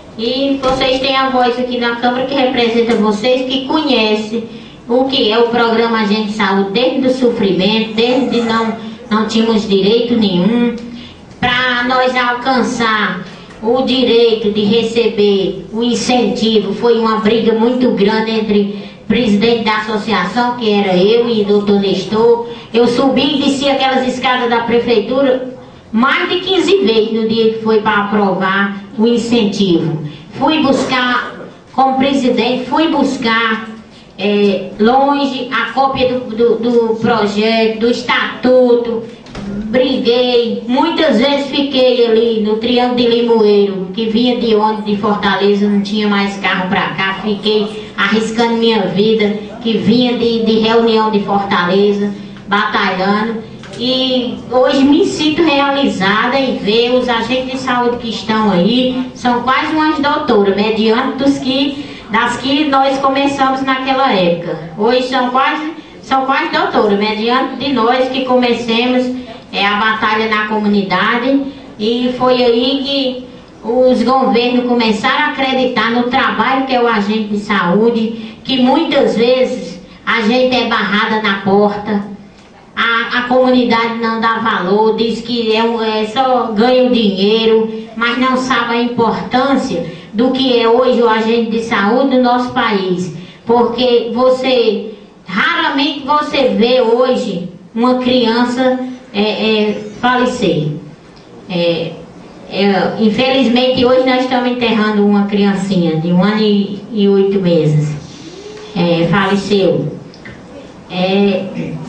Speaker 3: e vocês têm a voz aqui na Câmara que representa vocês, que conhece o que é o programa Agente de Saúde, desde o sofrimento, desde não, não tínhamos direito nenhum, para nós alcançar o direito de receber o incentivo. Foi uma briga muito grande entre o presidente da associação, que era eu, e o doutor Nestor. Eu subi e desci aquelas escadas da prefeitura mais de quinze vezes no dia que foi para aprovar o incentivo. Fui buscar, como presidente, fui buscar é, longe a cópia do, do, do projeto, do estatuto. Briguei, muitas vezes fiquei ali no Triângulo de Limoeiro, que vinha de ônibus de Fortaleza, não tinha mais carro para cá, fiquei arriscando minha vida, que vinha de, de reunião de Fortaleza, batalhando, e hoje me sinto realizada em ver os agentes de saúde que estão aí, são quase umas doutoras, mediante dos que, das que nós começamos naquela época. Hoje são quase, são quase doutoras, mediante de nós que comecemos é a batalha na comunidade, e foi aí que os governos começaram a acreditar no trabalho que é o agente de saúde, que muitas vezes a gente é barrada na porta, a, a comunidade não dá valor, diz que é, um, é só ganha o dinheiro, mas não sabe a importância do que é hoje o agente de saúde no nosso país, porque você, raramente você vê hoje uma criança É, é, falecer. É, é, infelizmente hoje nós estamos enterrando uma criancinha de um ano e, e oito meses. É, faleceu. É,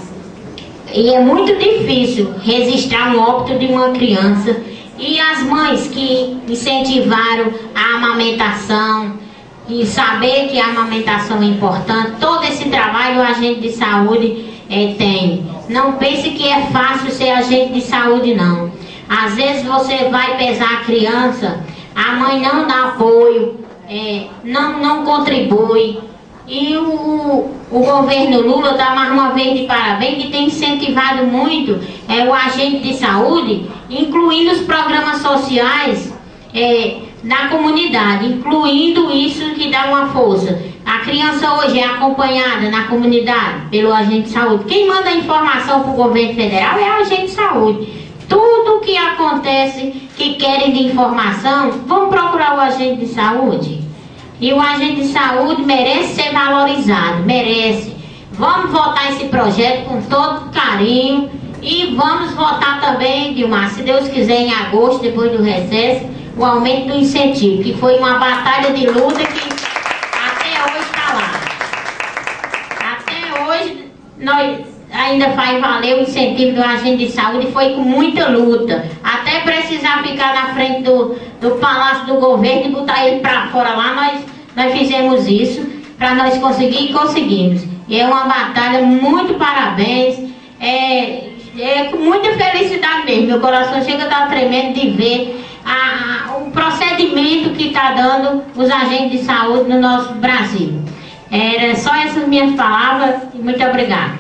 Speaker 3: e é muito difícil registrar um óbito de uma criança. E as mães que incentivaram a amamentação e saber que a amamentação é importante, todo esse trabalho o agente de saúde é, tem. Não pense que é fácil ser agente de saúde, não. Às vezes você vai pesar a criança, a mãe não dá apoio, é, não, não contribui. E o, o governo Lula dá mais uma vez de parabéns, que tem incentivado muito é, o agente de saúde, incluindo os programas sociais é, na comunidade, incluindo isso que dá uma força. A criança hoje é acompanhada na comunidade pelo agente de saúde. Quem manda a informação para o governo federal é o agente de saúde. Tudo que acontece, que querem de informação, vão procurar o agente de saúde. E o agente de saúde merece ser valorizado, merece. Vamos votar esse projeto com todo carinho e vamos votar também, Dilmar, se Deus quiser, em agosto, depois do recesso, o aumento do incentivo, que foi uma batalha de luta que nós ainda faz valer o incentivo do agente de saúde, foi com muita luta, até precisar ficar na frente do, do Palácio do Governo e botar ele para fora lá, nós, nós fizemos isso, para nós conseguir e conseguimos. E é uma batalha, muito parabéns, é, é com muita felicidade mesmo, meu coração chega a estar tremendo de ver a, a, o procedimento que está dando os agentes de saúde no nosso Brasil. Era só essas minhas palavras e muito obrigada.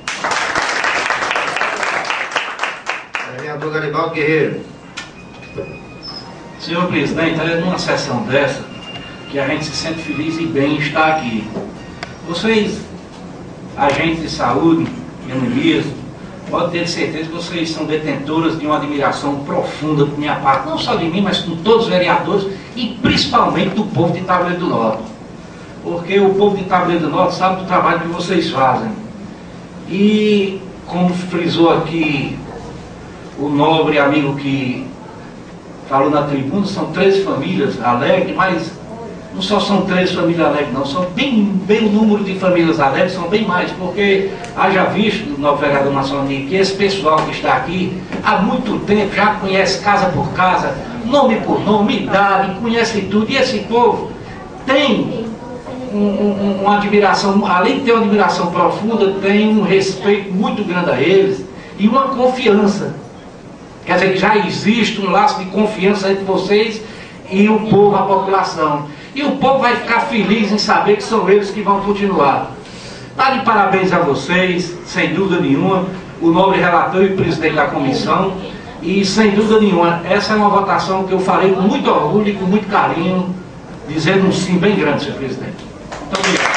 Speaker 1: Vereador Garibaldo Guerreiro.
Speaker 7: Senhor presidente, é numa sessão dessa que a gente se sente feliz e bem em estar aqui. Vocês, agentes de saúde, enemias, podem ter certeza que vocês são detentoras de uma admiração profunda por minha parte, não só de mim, mas com todos os vereadores e principalmente do povo de Taboleiro do Norte. Porque o povo de Taboleiro do Norte sabe do trabalho que vocês fazem. E, como frisou aqui o nobre amigo que falou na tribuna, são treze famílias alegres, mas não só são treze famílias alegres, não, são bem, bem o número de famílias alegres, são bem mais, porque haja visto, no vereador Maçoni, que esse pessoal que está aqui há muito tempo já conhece casa por casa, nome por nome, idade, conhece tudo, e esse povo tem Um, um, uma admiração, além de ter uma admiração profunda, tem um respeito muito grande a eles e uma confiança. Quer dizer, que já existe um laço de confiança entre vocês e o povo, a população. E o povo vai ficar feliz em saber que são eles que vão continuar. Está de parabéns a vocês, sem dúvida nenhuma, o nobre relator e presidente da comissão. E sem dúvida nenhuma, essa é uma votação que eu farei com muito orgulho e com muito carinho, dizendo um sim bem grande, senhor presidente. Muito obrigado.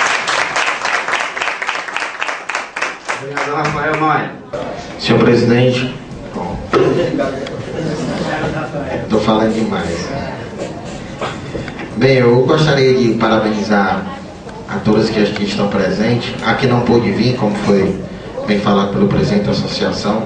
Speaker 1: Vereador Rafael Maia.
Speaker 4: Senhor presidente, estou falando demais. Bem, eu gostaria de parabenizar a todas que aqui estão presentes, a que não pôde vir, como foi bem falado pelo presidente da associação.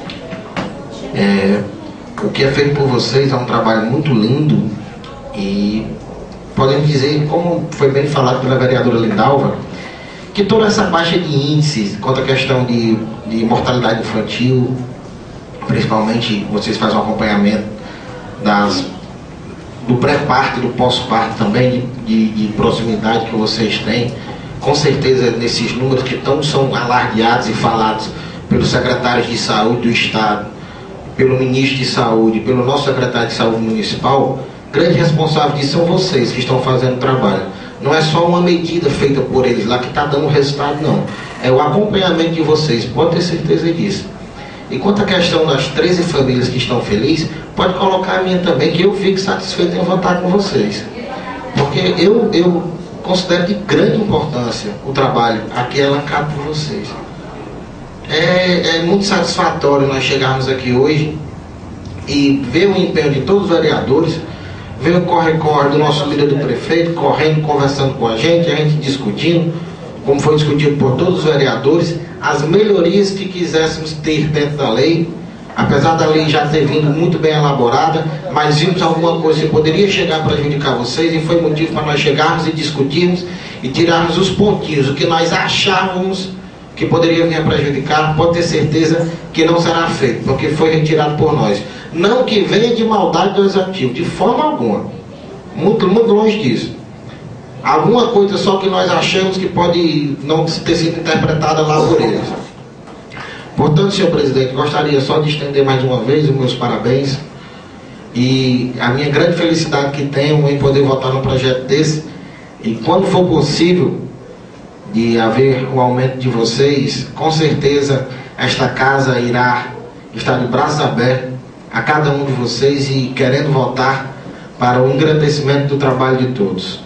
Speaker 4: É, o que é feito por vocês é um trabalho muito lindo e podemos dizer, como foi bem falado pela vereadora Lindalva, que toda essa baixa de índices quanto à questão de, de mortalidade infantil, principalmente vocês fazem um acompanhamento das, do pré-parto e do pós-parto também, de, de, de proximidade que vocês têm, com certeza nesses números que tão são alardeados e falados pelos secretários de saúde do Estado, pelo ministro de saúde, pelo nosso secretário de saúde municipal, grandes responsáveis disso são vocês que estão fazendo o trabalho. Não é só uma medida feita por eles lá que está dando resultado, não. É o acompanhamento de vocês, pode ter certeza disso. E quanto à questão das treze famílias que estão felizes, pode colocar a minha também, que eu fico satisfeito em votar com vocês. Porque eu, eu considero de grande importância o trabalho aqui elencado por vocês. É, é muito satisfatório nós chegarmos aqui hoje e ver o empenho de todos os vereadores, ver o corre-corre do nosso líder do prefeito, correndo, conversando com a gente, a gente discutindo, como foi discutido por todos os vereadores, as melhorias que quiséssemos ter dentro da lei, apesar da lei já ter vindo muito bem elaborada, mas vimos alguma coisa que poderia chegar a prejudicar vocês e foi motivo para nós chegarmos e discutirmos e tirarmos os pontinhos, o que nós achávamos que poderia vir a prejudicar, pode ter certeza que não será feito, porque foi retirado por nós. Não que venha de maldade do executivo, de forma alguma. Muito, muito longe disso. Alguma coisa só que nós achamos que pode não ter sido interpretada lá por eles. Portanto, senhor presidente, gostaria só de estender mais uma vez os meus parabéns e a minha grande felicidade que tenho em poder votar num projeto desse e quando for possível de haver o aumento de vocês, com certeza esta casa irá estar de braços abertos a cada um de vocês e querendo votar para o engrandecimento do trabalho de todos.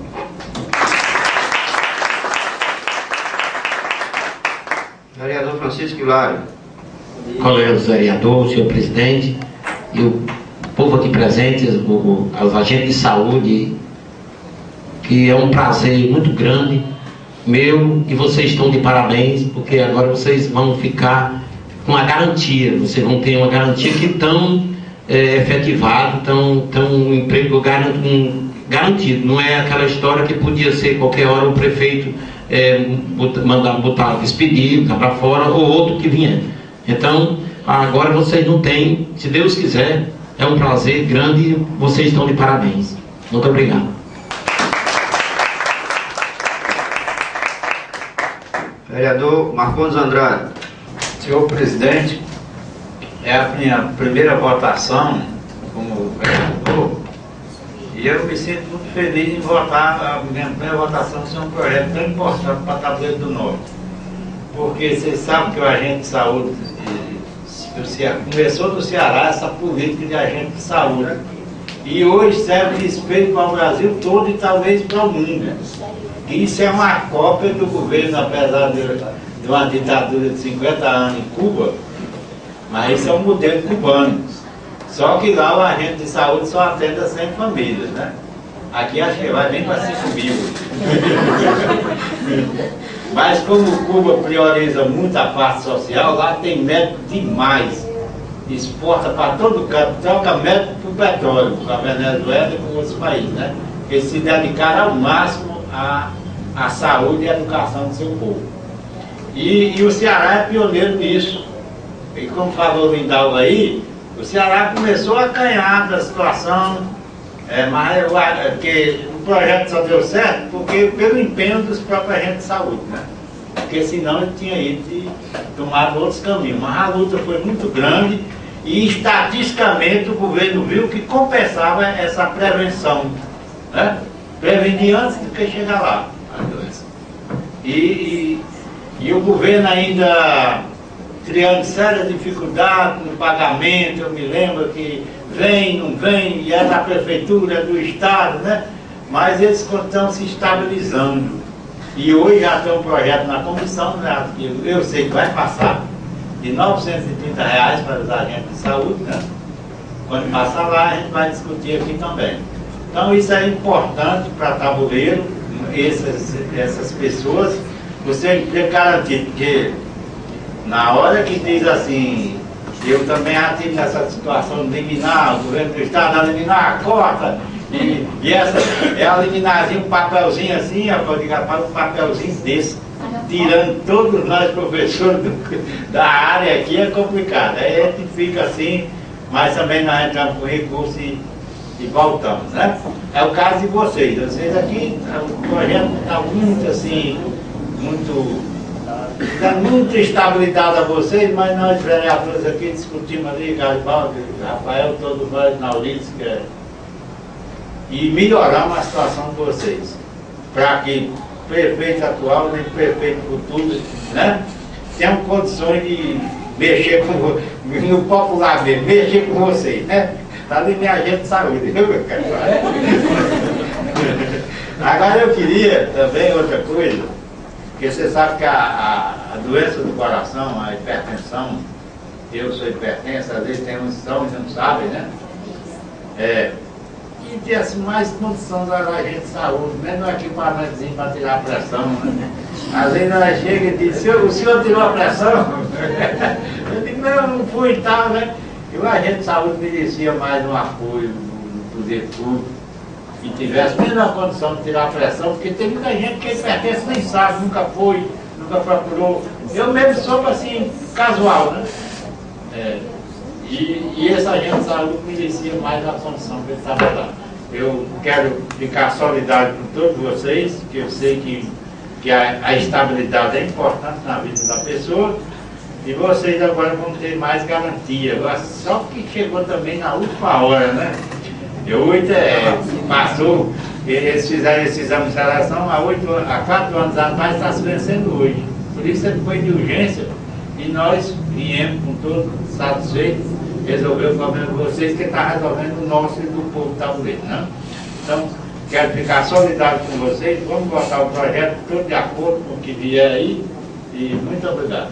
Speaker 1: Vereador Francisco Hilário.
Speaker 8: Colegas vereadores, senhor presidente, e o povo aqui presente, o, o, os agentes de saúde, que é um prazer muito grande meu, e vocês estão de parabéns, porque agora vocês vão ficar com a garantia, vocês vão ter uma garantia que estão é, efetivado, estão um emprego garantido. Não é aquela história que podia ser qualquer hora o prefeito é, botar, mandar botar despedir, ficar para fora, ou outro que vier. Então, agora vocês não têm, se Deus quiser, é um prazer grande e vocês estão de parabéns. Muito obrigado.
Speaker 1: Vereador Marcondes Andrade.
Speaker 9: Senhor presidente, é a minha primeira votação como vereador e eu me sinto muito feliz em votar, a minha primeira votação ser um projeto tão importante para Tabuleiro do Norte. Porque vocês sabem que o agente de saúde começou no Ceará essa política de agente de saúde e hoje serve de espelho para o Brasil todo e talvez para o mundo. Isso é uma cópia do governo, apesar de, de uma ditadura de cinquenta anos em Cuba, mas isso é um modelo cubano. Só que lá o agente de saúde só atende a cem famílias, né? Aqui acho que vai bem para cinco mil. Mas como Cuba prioriza muito a parte social, lá tem médico demais. Exporta para todo canto, troca médico para o petróleo, para a Venezuela e para outros países, né? Eles se dedicaram ao máximo A, a saúde e a educação do seu povo. E, e o Ceará é pioneiro nisso. E como falou o Lindalva aí, o Ceará começou a ganhar da situação, é, mas eu, que o projeto só deu certo porque pelo empenho dos próprios agentes de saúde, né? Porque senão ele tinha ido e tomado outros caminhos. Mas a luta foi muito grande e estatisticamente o governo viu que compensava essa prevenção, né? prevenir antes do que chegar lá, a doença. E, e, e o governo ainda criando sérias dificuldades no pagamento. Eu me lembro que vem, não vem, e é da prefeitura, é do estado, né? Mas eles estão se estabilizando. E hoje já tem um projeto na comissão, né, que eu sei que vai passar, de novecentos e trinta reais para os agentes de saúde, né? Quando passar lá, a gente vai discutir aqui também. Então isso é importante para Tabuleiro, essas, essas pessoas, você emprego garantido, porque na hora que diz assim, eu também já tive nessa situação de liminar, o governo do estado a liminar, corta, e, e essa é a liminarzinha, um papelzinho assim, eu vou ligar para um papelzinho desse, tirando todos nós professores do, da área aqui, é complicado. Aí a gente fica assim, mas também nós entramos com recurso e, e voltamos, né? É o caso de vocês, vocês aqui, o projeto está muito assim, muito, dá muita estabilidade a vocês, mas nós vereadores aqui discutimos ali, Garibaldi, Rafael, todos nós, Naulides, que é, e melhoramos a situação de vocês, para que o prefeito atual nem o prefeito futuro, né, tenham condições de mexer com, no popular mesmo, mexer com vocês, né? Está ali minha agente de saúde, viu, meu cara? Agora eu queria também outra coisa, porque você sabe que a, a, a doença do coração, a hipertensão, eu sou hipertenso, às vezes tem uns que são e não sabem, né? É, e ter assim, mais condição da agente de saúde, menos um equipamentozinho para tirar a pressão, né? Às vezes ela chega e diz, o senhor tirou a pressão? Eu digo, não, não fui e tal, né? E o agente de saúde merecia mais um apoio do poder público, que tivesse menos a condição de tirar a pressão, porque tem muita gente que pertence nem sabe, nunca foi, nunca procurou. Eu mesmo sou assim, casual, né? É, e, e esse agente de saúde merecia mais a condição que ele estava lá. Eu quero ficar solidário com todos vocês, que eu sei que, que a, a estabilidade é importante na vida da pessoa, e vocês agora vão ter mais garantia. Agora, só que chegou também na última hora, né? Eu oito é, passou, eles fizeram esse exame de seleção há, oito, há quatro anos atrás, está se vencendo hoje. Por isso ele foi de urgência e nós viemos com todos satisfeitos resolver o problema de vocês, que está resolvendo o nosso e do povo tabuleiro, né? Então, quero ficar solidário com vocês, vamos botar o projeto todo de acordo com o que vier aí e muito obrigado.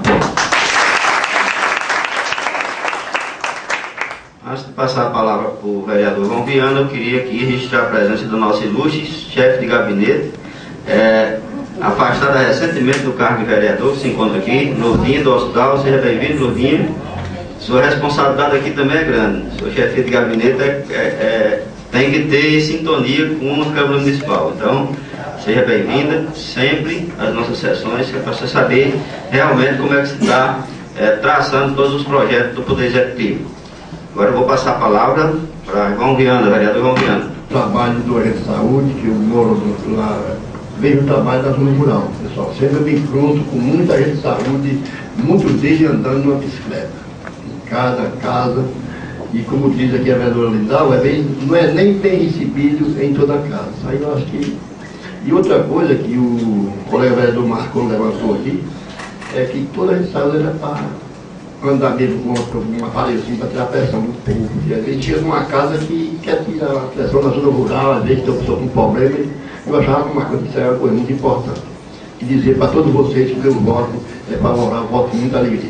Speaker 1: Antes de passar a palavra para o vereador João Viana, eu queria aqui registrar a presença do nosso ilustre chefe de gabinete, é, afastada recentemente do cargo de vereador, que se encontra aqui, Lourdinha do Hospital. Seja bem-vindo, Lourdinha. Sua responsabilidade aqui também é grande. Sua chefe de gabinete é, é, é, tem que ter sintonia com a Câmara Municipal. Então, seja bem-vinda sempre às nossas sessões, que é para você saber realmente como é que se está é, traçando todos os projetos do Poder Executivo. Agora eu vou passar a palavra para João Viana, vereador João Viana.
Speaker 10: Trabalho do agente de saúde, que eu moro lá, vejo o trabalho da zona rural, pessoal. Sempre bem pronto, com muita gente de saúde, muitos deles andando numa bicicleta, em cada casa. E como diz aqui a vereadora Lindau, é bem, não é nem bem recebido em toda casa. Aí eu acho que. E outra coisa que o colega vereador Marcon levantou aqui, é que toda a gente de saúde é para andar mesmo com uma aparelhozinho para tirar a pressão do povo. E às vezes chega numa casa que quer tirar a pressão na zona rural, às vezes tem uma pessoa com problema, eu achava que uma coisa que era uma coisa muito importante. E dizer para todos vocês que o meu voto é favorável, voto com muita alegria.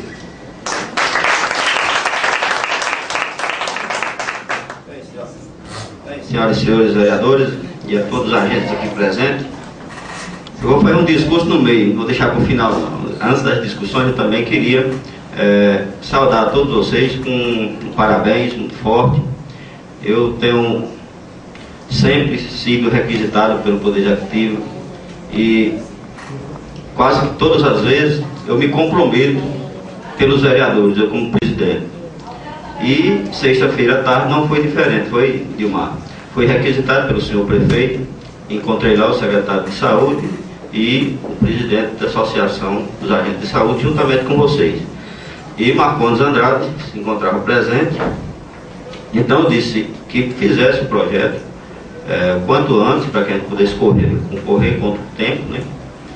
Speaker 1: Senhoras e senhores vereadores e a todos os agentes aqui presentes, eu vou fazer um discurso no meio, não vou deixar para o final não. Antes das discussões eu também queria É, saudar a todos vocês com um parabéns muito forte. Eu tenho sempre sido requisitado pelo Poder Executivo e quase que todas as vezes eu me comprometo pelos vereadores, eu como presidente. E sexta-feira à tarde não foi diferente, foi, Dilmar, foi requisitado pelo senhor prefeito, encontrei lá o secretário de saúde e o presidente da Associação dos Agentes de Saúde, juntamente com vocês. E Marcondes Andrade se encontrava presente. Então eu disse que fizesse o projeto é, o quanto antes, para que a gente pudesse correr, concorrer contra o tempo, né?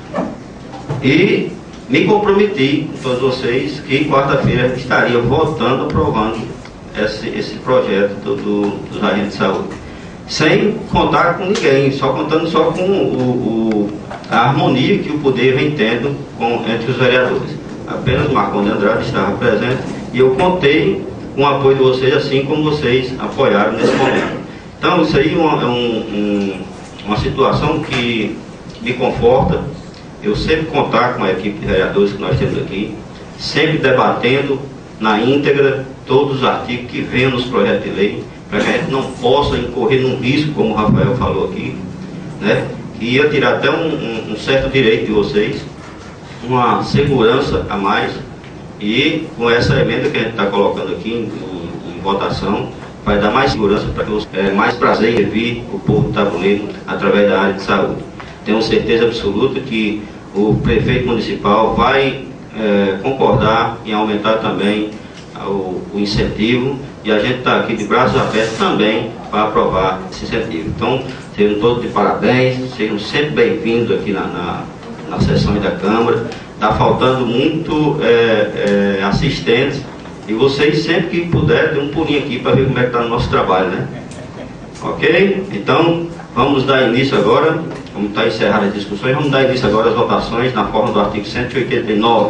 Speaker 1: E me comprometi com todos vocês que quarta-feira estaria votando, aprovando esse, esse projeto do, do, dos agentes de saúde. Sem contar com ninguém, só contando só com o, o, a harmonia que o poder vem tendo com, entre os vereadores. Apenas o Marcondes Andrade estava presente e eu contei com o apoio de vocês, assim como vocês apoiaram nesse momento. Então isso aí é uma, um, um, uma situação que me conforta. Eu sempre contar com a equipe de vereadores que nós temos aqui, sempre debatendo na íntegra todos os artigos que venham nos projetos de lei, para que a gente não possa incorrer num risco, como o Rafael falou aqui, né, que ia tirar até um, um, um certo direito de vocês, uma segurança a mais, e com essa emenda que a gente está colocando aqui em, em votação, vai dar mais segurança para que você é, mais prazer em rever o povo do Tabuleiro através da área de saúde. Tenho certeza absoluta que o prefeito municipal vai é, concordar em aumentar também o, o incentivo, e a gente está aqui de braços abertos também para aprovar esse incentivo. Então, sejam todos de parabéns, sejam sempre bem-vindos aqui na, na, na sessão da Câmara. Está faltando muito é, é, assistentes, e vocês sempre que puder, dê um pulinho aqui para ver como é que está o nosso trabalho, né? Ok? Então, vamos dar início agora, vamos estar encerrando as discussões, vamos dar início agora às votações na forma do artigo cento e oitenta e nove.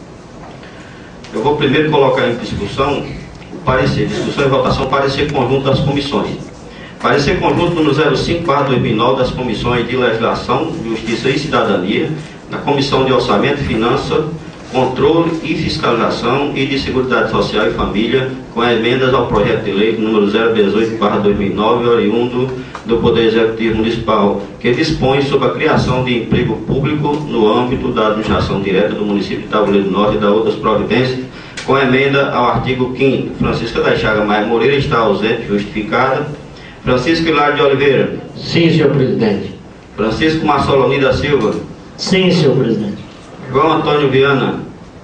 Speaker 1: Eu vou primeiro colocar em discussão o parecer, discussão e votação, parecer conjunto das comissões. Parecer conjunto número zero cinco barra dois mil e nove das comissões de Legislação, Justiça e Cidadania, na Comissão de Orçamento, Finança, Controle e Fiscalização e de Seguridade Social e Família, com emendas ao projeto de lei número zero dezoito barra dois mil e nove, oriundo do Poder Executivo Municipal, que dispõe sobre a criação de emprego público no âmbito da administração direta do município de Tabuleiro do Norte e da outras providências, com emenda ao artigo quinto. Francisca da Chaga Maia Moreira está ausente, justificada. Francisco Hilário de Oliveira.
Speaker 8: Sim, senhor presidente.
Speaker 1: Francisco Marceloni da Silva.
Speaker 6: Sim, senhor presidente.
Speaker 1: João Antônio Viana.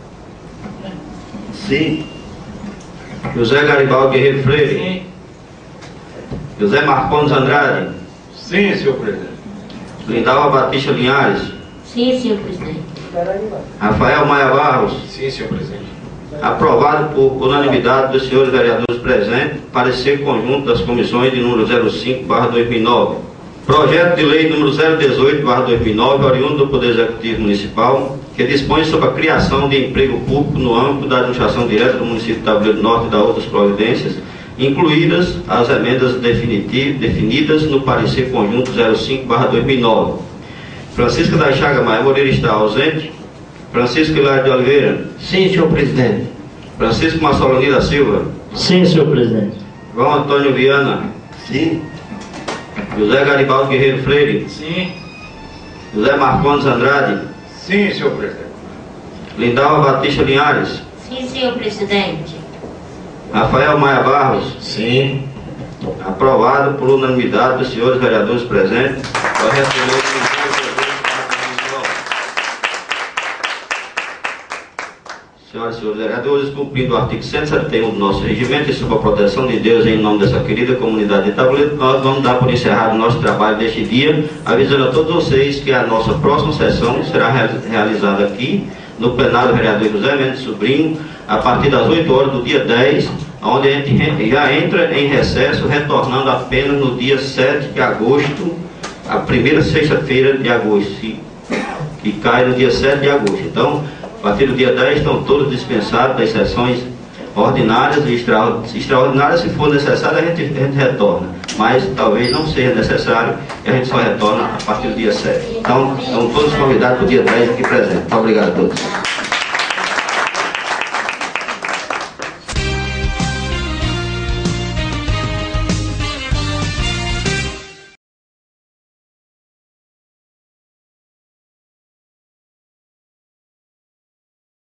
Speaker 9: Sim.
Speaker 1: José Garibaldi Guerreiro Freire. Sim. José Marcondes Andrade.
Speaker 9: Sim, senhor presidente.
Speaker 1: Lindalva Batista Linhares.
Speaker 3: Sim, senhor presidente.
Speaker 1: Rafael Maia Barros.
Speaker 4: Sim, senhor presidente.
Speaker 1: Aprovado por unanimidade dos senhores vereadores presentes, parecer conjunto das comissões de número zero cinco barra dois mil e nove. Projeto de lei número zero dezoito barra dois mil e nove, oriundo do Poder Executivo Municipal, que dispõe sobre a criação de emprego público no âmbito da administração direta do município de Tabuleiro do Norte e das outras providências, incluídas as emendas definidas no parecer conjunto zero cinco barra dois mil e nove. Francisca da Chaga Maia Moreira está ausente. Francisco Hilário de Oliveira.
Speaker 8: Sim, senhor presidente.
Speaker 1: Francisco Marceloni da Silva.
Speaker 6: Sim, senhor presidente.
Speaker 1: João Antônio Viana.
Speaker 9: Sim.
Speaker 1: José Garibaldi Guerreiro Freire.
Speaker 7: Sim.
Speaker 1: José Marcondes Andrade.
Speaker 9: Sim, senhor presidente.
Speaker 1: Lindalva Batista Linhares.
Speaker 3: Sim, senhor presidente.
Speaker 1: Rafael Maia Barros.
Speaker 4: Sim.
Speaker 1: Aprovado por unanimidade dos senhores vereadores presentes. Senhoras e senhores vereadores, cumprindo o artigo cento e setenta e um do nosso regimento e sob a proteção de Deus, em nome dessa querida comunidade de Tabuleiro, nós vamos dar por encerrado o nosso trabalho deste dia, avisando a todos vocês que a nossa próxima sessão será realizada aqui no plenário vereador José Mendes Sobrinho, a partir das oito horas do dia dez, onde a gente já entra em recesso, retornando apenas no dia sete de agosto, a primeira sexta-feira de agosto, que cai no dia sete de agosto. Então, a partir do dia dez estão todos dispensados das sessões ordinárias e extraordinárias. Se for necessário, a gente, a gente retorna, mas talvez não seja necessário, e a gente só retorna a partir do dia sete. Então, estão todos convidados para o dia dez aqui presente. Muito obrigado a todos.